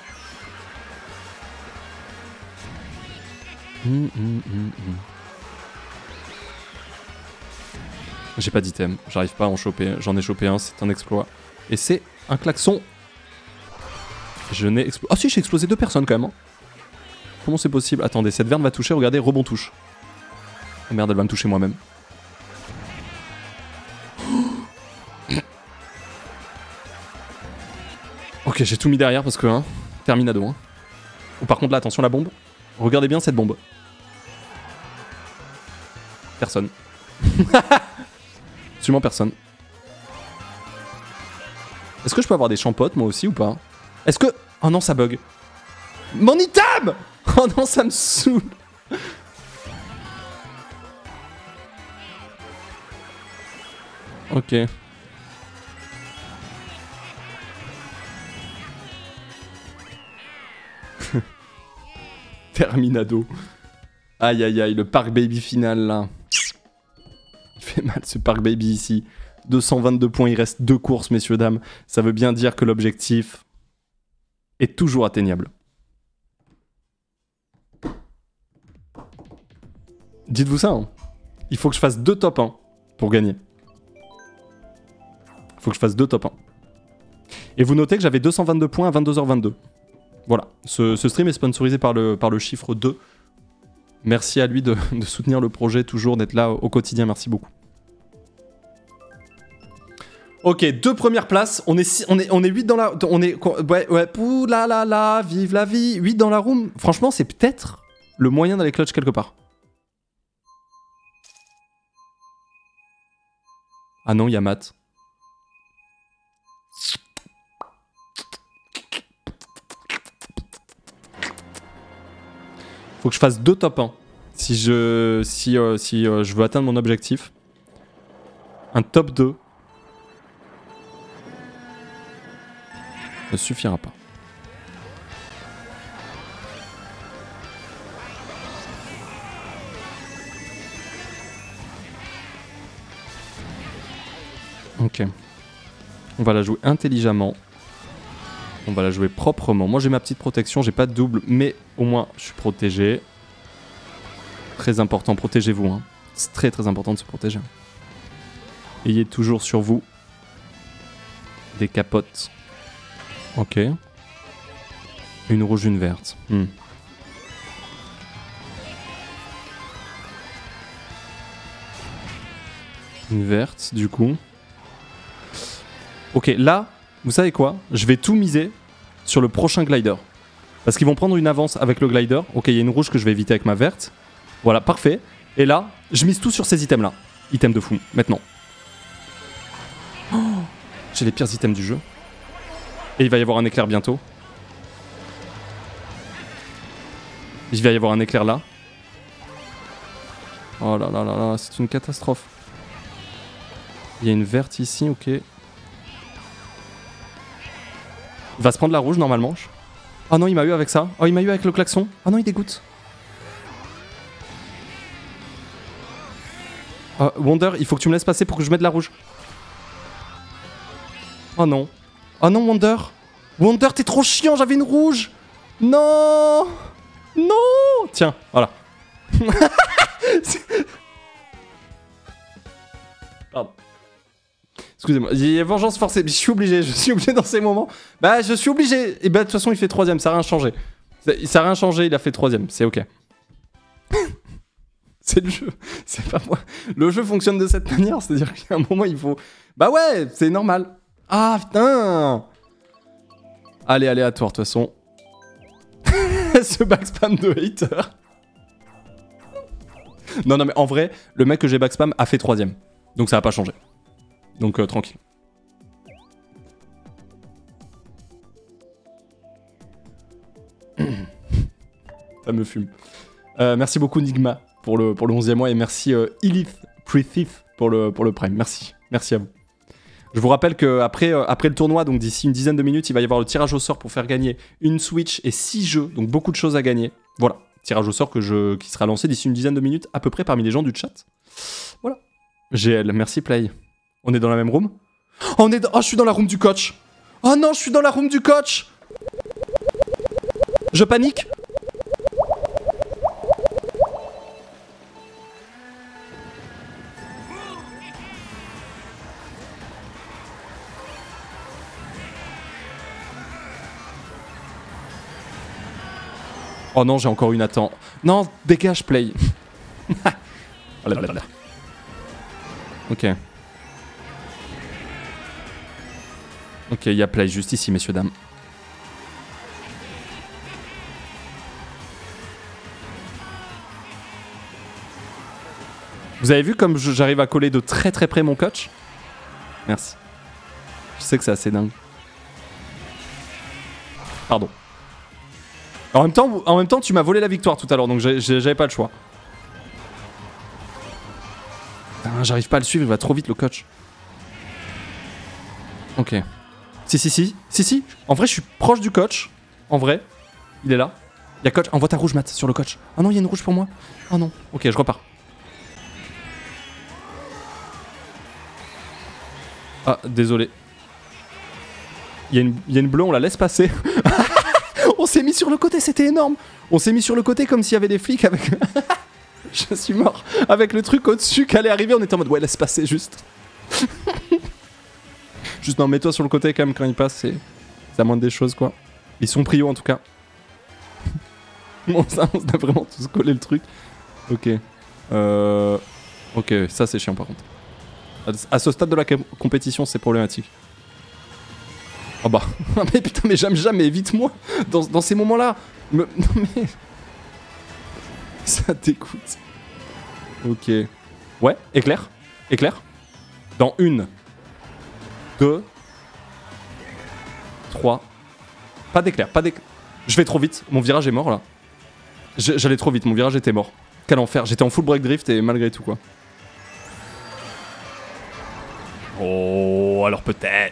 J'ai pas d'item, j'arrive pas à en choper, j'en ai chopé un, c'est un exploit. Et c'est un klaxon. Je n'ai explosé... Ah si, j'ai explosé 2 personnes quand même. Hein. Comment c'est possible? Attendez, cette verne va toucher, regardez, rebond touche. Oh merde, elle va me toucher moi-même. Ok, j'ai tout mis derrière parce que, hein, terminado. Hein. Oh, par contre là, attention la bombe. Regardez bien cette bombe. Personne. Absolument personne. Est-ce que je peux avoir des champottes moi aussi ou pas? Est-ce que... Oh non, ça bug. Mon item! Oh non, ça me saoule. Ok. Terminado. Aïe aïe aïe, le Park Baby final là. Il fait mal ce Park Baby ici. 222 points, il reste 2 courses messieurs dames. Ça veut bien dire que l'objectif est toujours atteignable. Dites-vous ça, hein. Il faut que je fasse 2 top 1 pour gagner. Faut que je fasse 2 top 1. Et vous notez que j'avais 222 points à 22h22. Voilà, ce stream est sponsorisé par le chiffre 2. Merci à lui de soutenir le projet, toujours d'être là au quotidien, merci beaucoup. Ok, 2 premières places, on est 8 dans la... Ouais, pouh là là là, vive la vie, 8 dans la room. Franchement, c'est peut-être le moyen d'aller clutch quelque part. Ah non, il y a Matt. Faut que je fasse 2 top 1 si je veux atteindre mon objectif. Un top 2 ne suffira pas. Ok. On va la jouer intelligemment. On va la jouer proprement. Moi j'ai ma petite protection, j'ai pas de double, mais au moins je suis protégé. Très important, protégez-vous. Hein. C'est très très important de se protéger. Ayez toujours sur vous des capotes. Ok. Une rouge, une verte. Une verte du coup. Ok, là... Vous savez quoi? Je vais tout miser sur le prochain glider. Parce qu'ils vont prendre une avance avec le glider. Ok, il y a une rouge que je vais éviter avec ma verte. Voilà, parfait. Et là, je mise tout sur ces items-là. Items de fou, maintenant. Oh, j'ai les pires items du jeu. Et il va y avoir un éclair bientôt. Il va y avoir un éclair là. Oh là là là là, c'est une catastrophe. Il y a une verte ici, ok. Il va se prendre la rouge normalement. Oh non, il m'a eu avec ça. Oh, il m'a eu avec le klaxon. Oh non, il dégoûte. Wonder, il faut que tu me laisses passer pour que je mette la rouge. Oh non. Oh non, Wonder. Wonder, t'es trop chiant, j'avais une rouge. Non. Non. Tiens, voilà. Pardon. Excusez-moi, il y a vengeance forcée, je suis obligé dans ces moments. Bah, je suis obligé. Et bah, de toute façon, il fait 3ème, ça n'a rien changé. Ça n'a rien changé, il a fait 3ème, c'est ok. C'est le jeu, c'est pas moi. Le jeu fonctionne de cette manière, c'est-à-dire qu'à un moment, il faut... Bah ouais, c'est normal. Ah, putain. Allez, aléatoire, de toute façon. Ce backspam de hater. Non, mais en vrai, le mec que j'ai backspam a fait 3ème. Donc ça va pas changer. Donc tranquille. Ça me fume. Merci beaucoup Nigma pour le 11e mois et merci Elith Prethith pour le Prime. Merci. Merci à vous. Je vous rappelle qu'après le tournoi, donc d'ici une dizaine de minutes, il va y avoir le tirage au sort pour faire gagner une Switch et 6 jeux, donc beaucoup de choses à gagner. Voilà, tirage au sort qui sera lancé d'ici une dizaine de minutes à peu près parmi les gens du chat. Voilà. GL, merci Play. On est dans la même room? Oh, je suis dans la room du coach. Oh non, je suis dans la room du coach. Je panique. Oh non, j'ai encore une attente. Non, dégage, Play. Oh là là là. Ok. Ok, il y a Play juste ici, messieurs, dames. Vous avez vu comme j'arrive à coller de très très près mon coach? Merci. Je sais que c'est assez dingue. Pardon. En même temps, tu m'as volé la victoire tout à l'heure, donc j'avais pas le choix. Putain, j'arrive pas à le suivre, il va trop vite le coach. Ok. Si. En vrai, je suis proche du coach. En vrai, il est là. Il y a coach. Envoie ta rouge, Matt, sur le coach. Oh non, il y a une rouge pour moi. Oh non. Ok, je repars. Ah, désolé. Il y a une bleue, on la laisse passer. On s'est mis sur le côté, c'était énorme. On s'est mis sur le côté comme s'il y avait des flics avec... Je suis mort. Avec le truc au-dessus qui allait arriver, on était en mode ouais, laisse passer juste. Juste non, mets-toi sur le côté quand même quand il passe, c'est la moindre des choses quoi. Ils sont prio en tout cas. Bon, ça, on a vraiment tous collé le truc. Ok. Ok, ça c'est chiant par contre. À ce stade de la compétition, c'est problématique. Oh bah, mais putain, mais jamais, évite-moi dans ces moments-là. Non mais... Ça t'écoute. Ok. Ouais, éclair. Dans 1, 2, 3. Pas d'éclair. Je vais trop vite, mon virage est mort là. J'allais trop vite, mon virage était mort. Quel enfer, j'étais en full break drift et malgré tout quoi. Oh, alors peut-être...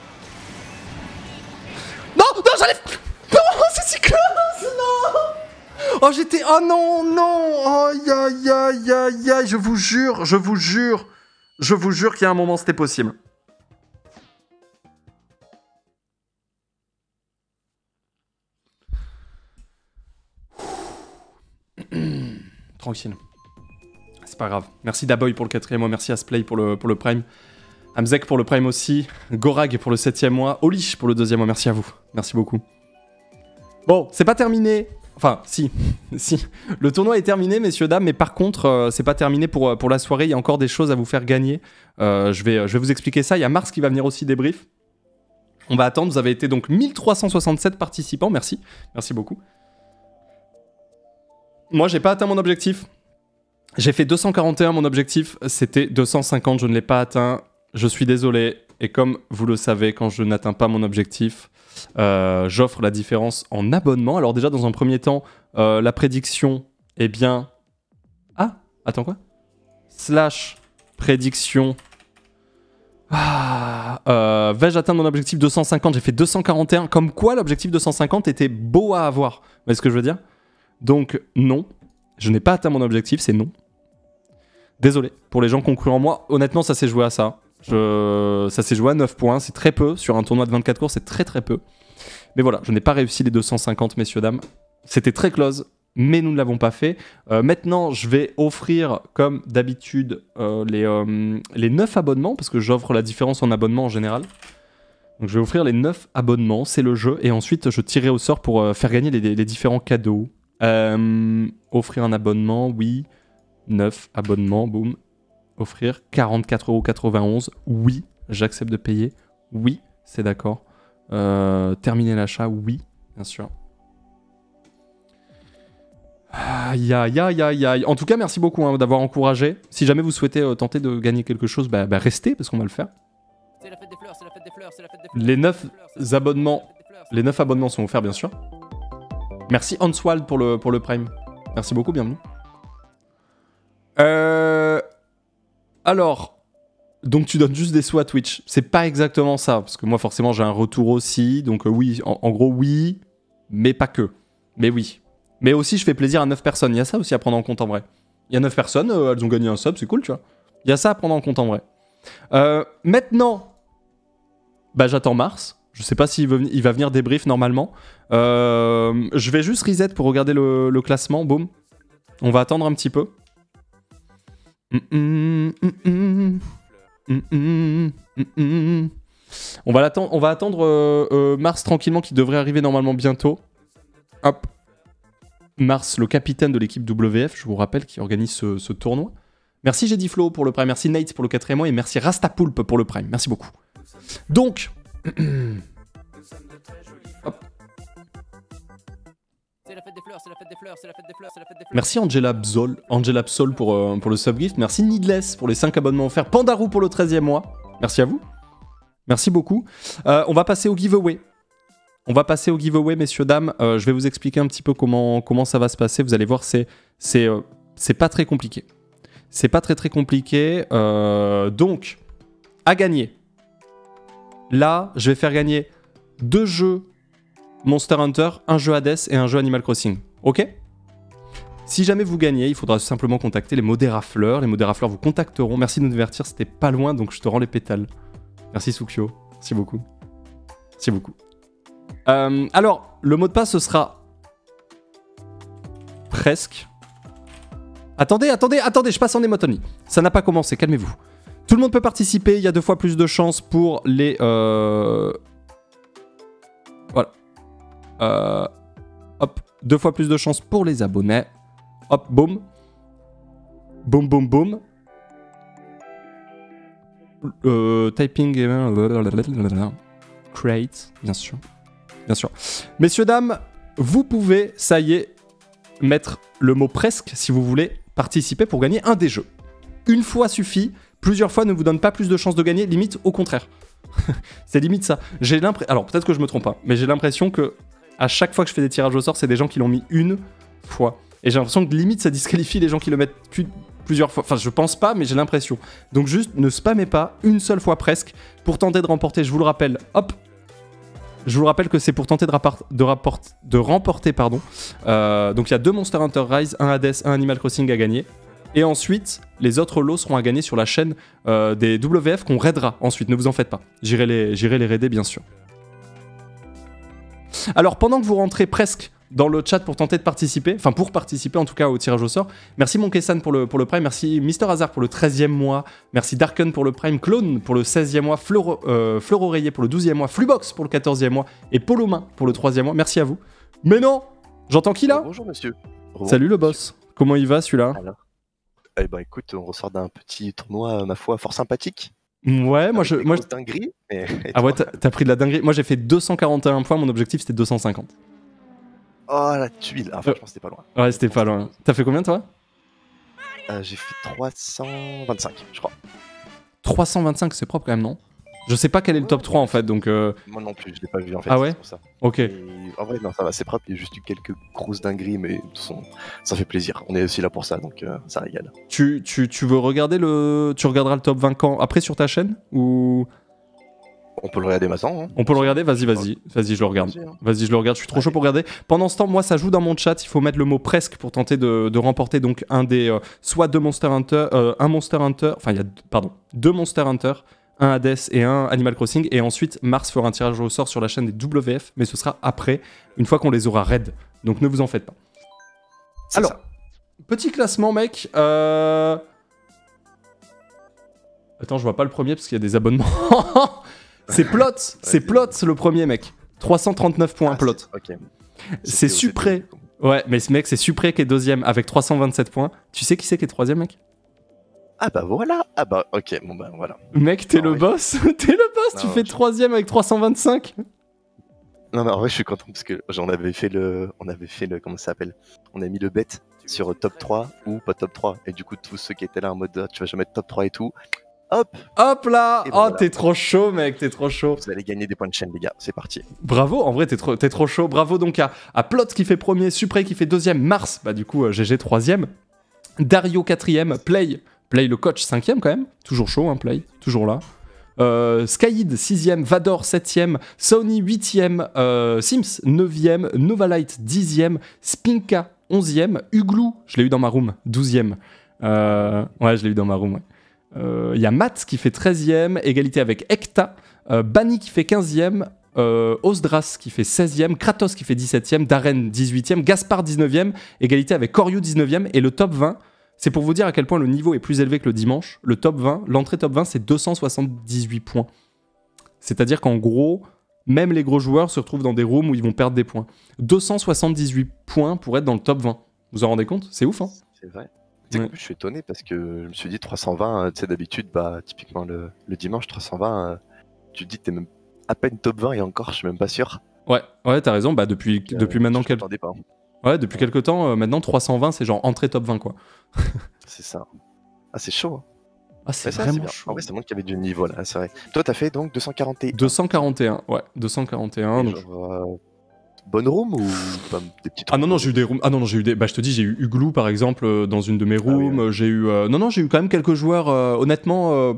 Non, j'allais... Non, c'est Cyclones, non. Oh, j'étais... Oh non. Aïe, je vous jure qu'il y a un moment, c'était possible. Tranquille. C'est pas grave. Merci Daboy pour le 4e mois, merci Asplay pour le Prime. Amzek pour le Prime aussi, Gorag pour le 7e mois, Oli pour le 2e mois, merci à vous, merci beaucoup. Bon, c'est pas terminé, enfin si, le tournoi est terminé messieurs dames, mais par contre c'est pas terminé pour la soirée, il y a encore des choses à vous faire gagner, je vais vous expliquer ça, il y a Mars qui va venir aussi débrief. On va attendre, vous avez été donc 1367 participants, merci beaucoup. Moi j'ai pas atteint mon objectif, j'ai fait 241, mon objectif c'était 250, je ne l'ai pas atteint. Je suis désolé, et comme vous le savez, quand je n'atteins pas mon objectif, j'offre la différence en abonnement. Alors déjà, dans un premier temps, la prédiction, eh bien... Ah, attends quoi ? / prédiction... vais-je atteindre mon objectif 250 ? J'ai fait 241, comme quoi l'objectif 250 était beau à avoir. Vous voyez ce que je veux dire ? Donc non, je n'ai pas atteint mon objectif, c'est non. Désolé, pour les gens qui ont cru en moi, honnêtement, ça s'est joué à ça. Ça s'est joué à 9 points, c'est très peu. Sur un tournoi de 24 cours, c'est très très peu. Mais voilà, je n'ai pas réussi les 250, messieurs, dames. C'était très close, mais nous ne l'avons pas fait. Maintenant, je vais offrir, comme d'habitude, les 9 abonnements, parce que j'offre la différence en abonnement en général. Donc je vais offrir les 9 abonnements, c'est le jeu, et ensuite je tirerai au sort pour faire gagner les différents cadeaux. Offrir un abonnement, oui. 9 abonnements, boum. Offrir 44,91 €. Oui, j'accepte de payer. Oui, c'est d'accord. Terminer l'achat, oui, bien sûr. Aïe, aïe, aïe, aïe, aïe. En tout cas, merci beaucoup hein, d'avoir encouragé. Si jamais vous souhaitez tenter de gagner quelque chose, restez, parce qu'on va le faire. C'est la fête des fleurs, c'est la fête des fleurs, c'est la fête des fleurs. Les 9 abonnements, les 9 abonnements sont offerts, bien sûr. Merci Hanswald pour le Prime. Merci beaucoup, bienvenue. Alors, donc tu donnes juste des sous à Twitch. C'est pas exactement ça, parce que moi forcément j'ai un retour aussi. Donc oui, en gros oui, mais pas que. Mais oui. Mais aussi je fais plaisir à 9 personnes. Il y a ça aussi à prendre en compte en vrai. Il y a 9 personnes, elles ont gagné un sub, c'est cool, tu vois. Il y a ça à prendre en compte en vrai. Maintenant, j'attends Mars. Je sais pas s'il va venir débrief normalement. Je vais juste reset pour regarder le classement. Boum. On va attendre un petit peu. On va attendre Mars tranquillement qui devrait arriver normalement bientôt. Hop. Mars, le capitaine de l'équipe WF, je vous rappelle, qui organise ce tournoi. Merci Jediflo pour le Prime, merci Nate pour le 4e mois et merci Rastapoulpe pour le Prime. Merci beaucoup. Donc... Hop. C'est la fête des fleurs, c'est la fête des fleurs, c'est la fête des fleurs, c'est la fête des fleurs. Merci Angela Psol pour le subgift. Merci Needless pour les 5 abonnements offerts. Pandarou pour le 13e mois. Merci à vous. Merci beaucoup. On va passer au giveaway. Messieurs, dames. Je vais vous expliquer un petit peu comment ça va se passer. Vous allez voir, c'est pas très compliqué. C'est pas très compliqué. Donc, à gagner. Là, je vais faire gagner 2 jeux Monster Hunter, un jeu Hades et un jeu Animal Crossing. Ok ? Si jamais vous gagnez, il faudra simplement contacter les modérafleurs. Les modérafleurs vous contacteront. Merci de nous divertir, c'était pas loin, donc je te rends les pétales. Merci Sukyo. Merci beaucoup. Merci beaucoup. Alors, le mot de passe, ce sera... Presque. Attendez, je passe en emote only. Ça n'a pas commencé, calmez-vous. Tout le monde peut participer, il y a 2 fois plus de chances pour les... Voilà. Hop, 2 fois plus de chances pour les abonnés. Hop, boum. Boum, boum, boum. Typing... Create, bien sûr. Bien sûr. Messieurs, dames, vous pouvez, ça y est, mettre le mot presque si vous voulez participer pour gagner un des jeux. Une fois suffit, plusieurs fois ne vous donne pas plus de chances de gagner, limite au contraire. C'est limite ça. Alors peut-être que je me trompe pas, mais j'ai l'impression que à chaque fois que je fais des tirages au sort, c'est des gens qui l'ont mis une fois. Et j'ai l'impression que limite ça disqualifie les gens qui le mettent plusieurs fois. Enfin, je pense pas, mais j'ai l'impression. Donc juste ne spammez pas une seule fois presque pour tenter de remporter. Je vous le rappelle. Hop. Je vous rappelle que c'est pour tenter de remporter, pardon. Donc il y a 2 Monster Hunter Rise, un Hades, un Animal Crossing à gagner. Et ensuite, les autres lots seront à gagner sur la chaîne des WF qu'on raidera ensuite. Ne vous en faites pas. J'irai les raider, bien sûr. Alors, pendant que vous rentrez presque dans le chat pour tenter de participer, enfin pour participer en tout cas au tirage au sort, merci Monkesan pour le Prime, merci Mister Hazard pour le 13e mois, merci Darken pour le Prime, Clone pour le 16e mois, Fleur Oreiller pour le 12e mois, Flubox pour le 14e mois et Polomain pour le 3e mois. Merci à vous. Mais non, j'entends qui là ? Bonjour monsieur. Salut le boss. Comment il va celui-là ? Eh ben écoute, on ressort d'un petit tournoi, ma foi, fort sympathique. Ouais, moi dinguerie. Ah ouais, t'as pris de la dinguerie. Moi j'ai fait 241 points, mon objectif c'était 250. Oh la tuile. Ah, franchement c'était pas loin. Ouais, c'était pas loin. T'as fait combien toi ? J'ai fait 325, je crois. 325, c'est propre quand même, non ? Je sais pas quel est le top 3 en fait, donc... Moi non plus, je l'ai pas vu en fait, ah ouais ? c'est pour ça. Ok. Et en vrai, non, ça va, c'est propre, il y a juste eu quelques grosses dingueries, mais ça fait plaisir. On est aussi là pour ça, donc ça régale. Tu veux regarder Tu regarderas le top 20 quand ? Après sur ta chaîne ou... On peut le regarder maintenant. Hein. On peut le regarder ? Vas-y, je le regarde. Vas-y, je le regarde, je suis trop chaud pour regarder. Pendant ce temps, moi, ça joue dans mon chat. Il faut mettre le mot presque pour tenter de remporter donc un des... soit 2 Monster Hunter... un Monster Hunter... Enfin, il y a... Pardon. 2 Monster Hunter, un Hades et un Animal Crossing. Et ensuite, Mars fera un tirage au sort sur la chaîne des WF, mais ce sera après, une fois qu'on les aura raid. Donc ne vous en faites pas. C'est Alors, ça. petit classement, mec. Attends, je vois pas le premier parce qu'il y a des abonnements. C'est Plot, c'est Plot le premier, mec. 339 points, Plot. Ok. C'est C'était aux Supré. États-Unis, Ouais, mais ce mec, c'est Supré qui est deuxième avec 327 points. Tu sais qui c'est qui est troisième, mec? Ah bah voilà. Ah bah ok. Bon bah voilà. Mec, t'es Ah le ouais. boss. T'es le boss. Tu Non, fais je- troisième avec 325. Non mais en vrai je suis content parce que on avait fait le comment ça s'appelle? On a mis le bet sur top 3 ou pas top 3 et du coup tous ceux qui étaient là en mode tu vas jamais être top 3 et tout. Hop, Hop là. Et Oh, voilà. t'es trop chaud, mec. T'es trop chaud. vous allez gagner des points de chaîne les gars, c'est parti. Bravo, en vrai, t'es trop chaud. Bravo donc à Plot qui fait premier, Supré qui fait deuxième, Mars, bah du coup, GG troisième, Dario quatrième, Play le coach cinquième quand même, toujours chaud, hein, Play, toujours là. Skyid 6ème, Vador 7ème, Sony 8ème, Sims 9ème, Novalite 10ème, Spinka 11ème, Uglou, je l'ai eu dans ma room, 12ème. Ouais, je l'ai eu dans ma room, ouais. Il y a Matt qui fait 13ème, égalité avec Ekta, Bani qui fait 15ème, Osdras qui fait 16ème, Kratos qui fait 17ème, Darren 18ème, Gaspard 19ème, égalité avec Koryu 19ème, et le top 20, c'est pour vous dire à quel point le niveau est plus élevé que le dimanche. Le top 20, l'entrée top 20, c'est 278 points. C'est-à-dire qu'en gros, même les gros joueurs se retrouvent dans des rooms où ils vont perdre des points. 278 points pour être dans le top 20. Vous en rendez compte? C'est ouf, hein? C'est vrai. Tu sais Ouais. qu'en plus, je suis étonné parce que je me suis dit 320, tu sais d'habitude bah typiquement le dimanche 320 tu te dis que t'es même à peine top 20 et encore je suis même pas sûr. Ouais, t'as raison. Bah, depuis maintenant Je quelques... m'attendais pas. Ouais, depuis quelques temps, maintenant 320, c'est genre entrée top 20, quoi. C'est ça. Ah c'est chaud. Hein. Ah, c'est Mais ça, vraiment bien. chaud. En vrai ça montre qu'il y avait du niveau là, c'est vrai. Toi t'as fait donc 241. 241, ouais, 241. Et Donc... genre, bonne room ou pas des petites Ah non, non, rooms j'ai eu des rooms. Ah non, non, j'ai eu des. Bah, je te dis, j'ai eu Uglou par exemple dans une de mes rooms. oui. J'ai eu. Non, non, j'ai eu quand même quelques joueurs. Honnêtement,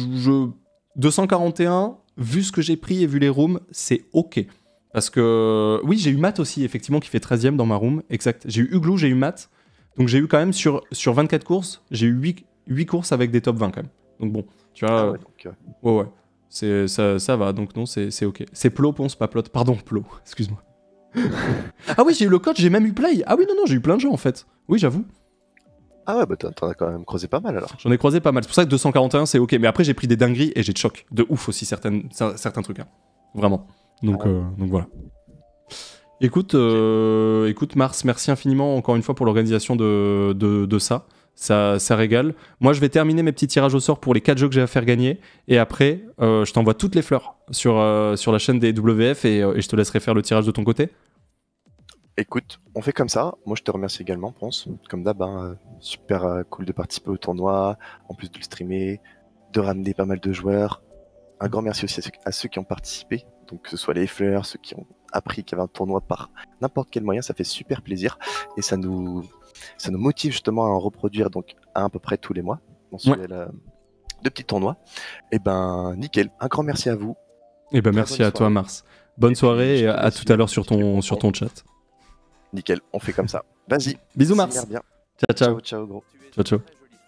241, vu ce que j'ai pris et vu les rooms, c'est ok. Parce que. Oui, j'ai eu Matt aussi, effectivement, qui fait 13ème dans ma room. Exact. J'ai eu Uglou, j'ai eu Matt. Donc j'ai eu quand même sur 24 courses, j'ai eu 8 courses avec des top 20 quand même. Donc bon, tu vois. Ah ouais, donc, Ouais. Ça va, donc non, c'est ok. C'est Plo, Ponce, pas Plot. Pardon, Plo, excuse-moi. Ah oui, j'ai eu le coach, j'ai même eu Play. Ah oui, non, non, j'ai eu plein de gens en fait. Oui, j'avoue. Ah ouais, bah t'en as quand même creusé pas mal alors. J'en ai croisé pas mal. C'est pour ça que 241, c'est ok. Mais après, j'ai pris des dingueries et j'ai de choc. De ouf aussi, certains trucs. Hein. Vraiment. Donc voilà. Écoute, Mars, merci infiniment encore une fois pour l'organisation de ça. Ça régale. Moi, je vais terminer mes petits tirages au sort pour les 4 jeux que j'ai à faire gagner. Et après, je t'envoie toutes les fleurs sur la chaîne des WF et je te laisserai faire le tirage de ton côté. Écoute, on fait comme ça. Moi, je te remercie également, Ponce. Comme d'hab, hein, super cool de participer au tournoi, en plus de le streamer, de ramener pas mal de joueurs. Un grand merci aussi à ceux qui ont participé, donc que ce soit les fleurs, ceux qui ont appris qu'il y avait un tournoi par n'importe quel moyen, ça fait super plaisir et ça nous motive justement à en reproduire donc à peu près tous les mois, mensuel, de petits tournois. Et ben nickel, un grand merci à vous. Et ben Très merci bonne à toi, soirée. Mars. Bonne Et puis, soirée je et te à laisse tout à l'heure sur finir. ton chat. Nickel, on fait comme ça. Vas-y. Bisous, s'y Mars. merde bien. Ciao, ciao. Ciao, ciao, gros. Ciao, ciao.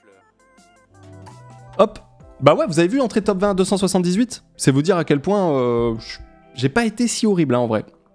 Hop. Bah ouais, vous avez vu entrée top 20 à 278? C'est vous dire à quel point j'ai pas été si horrible hein, en vrai.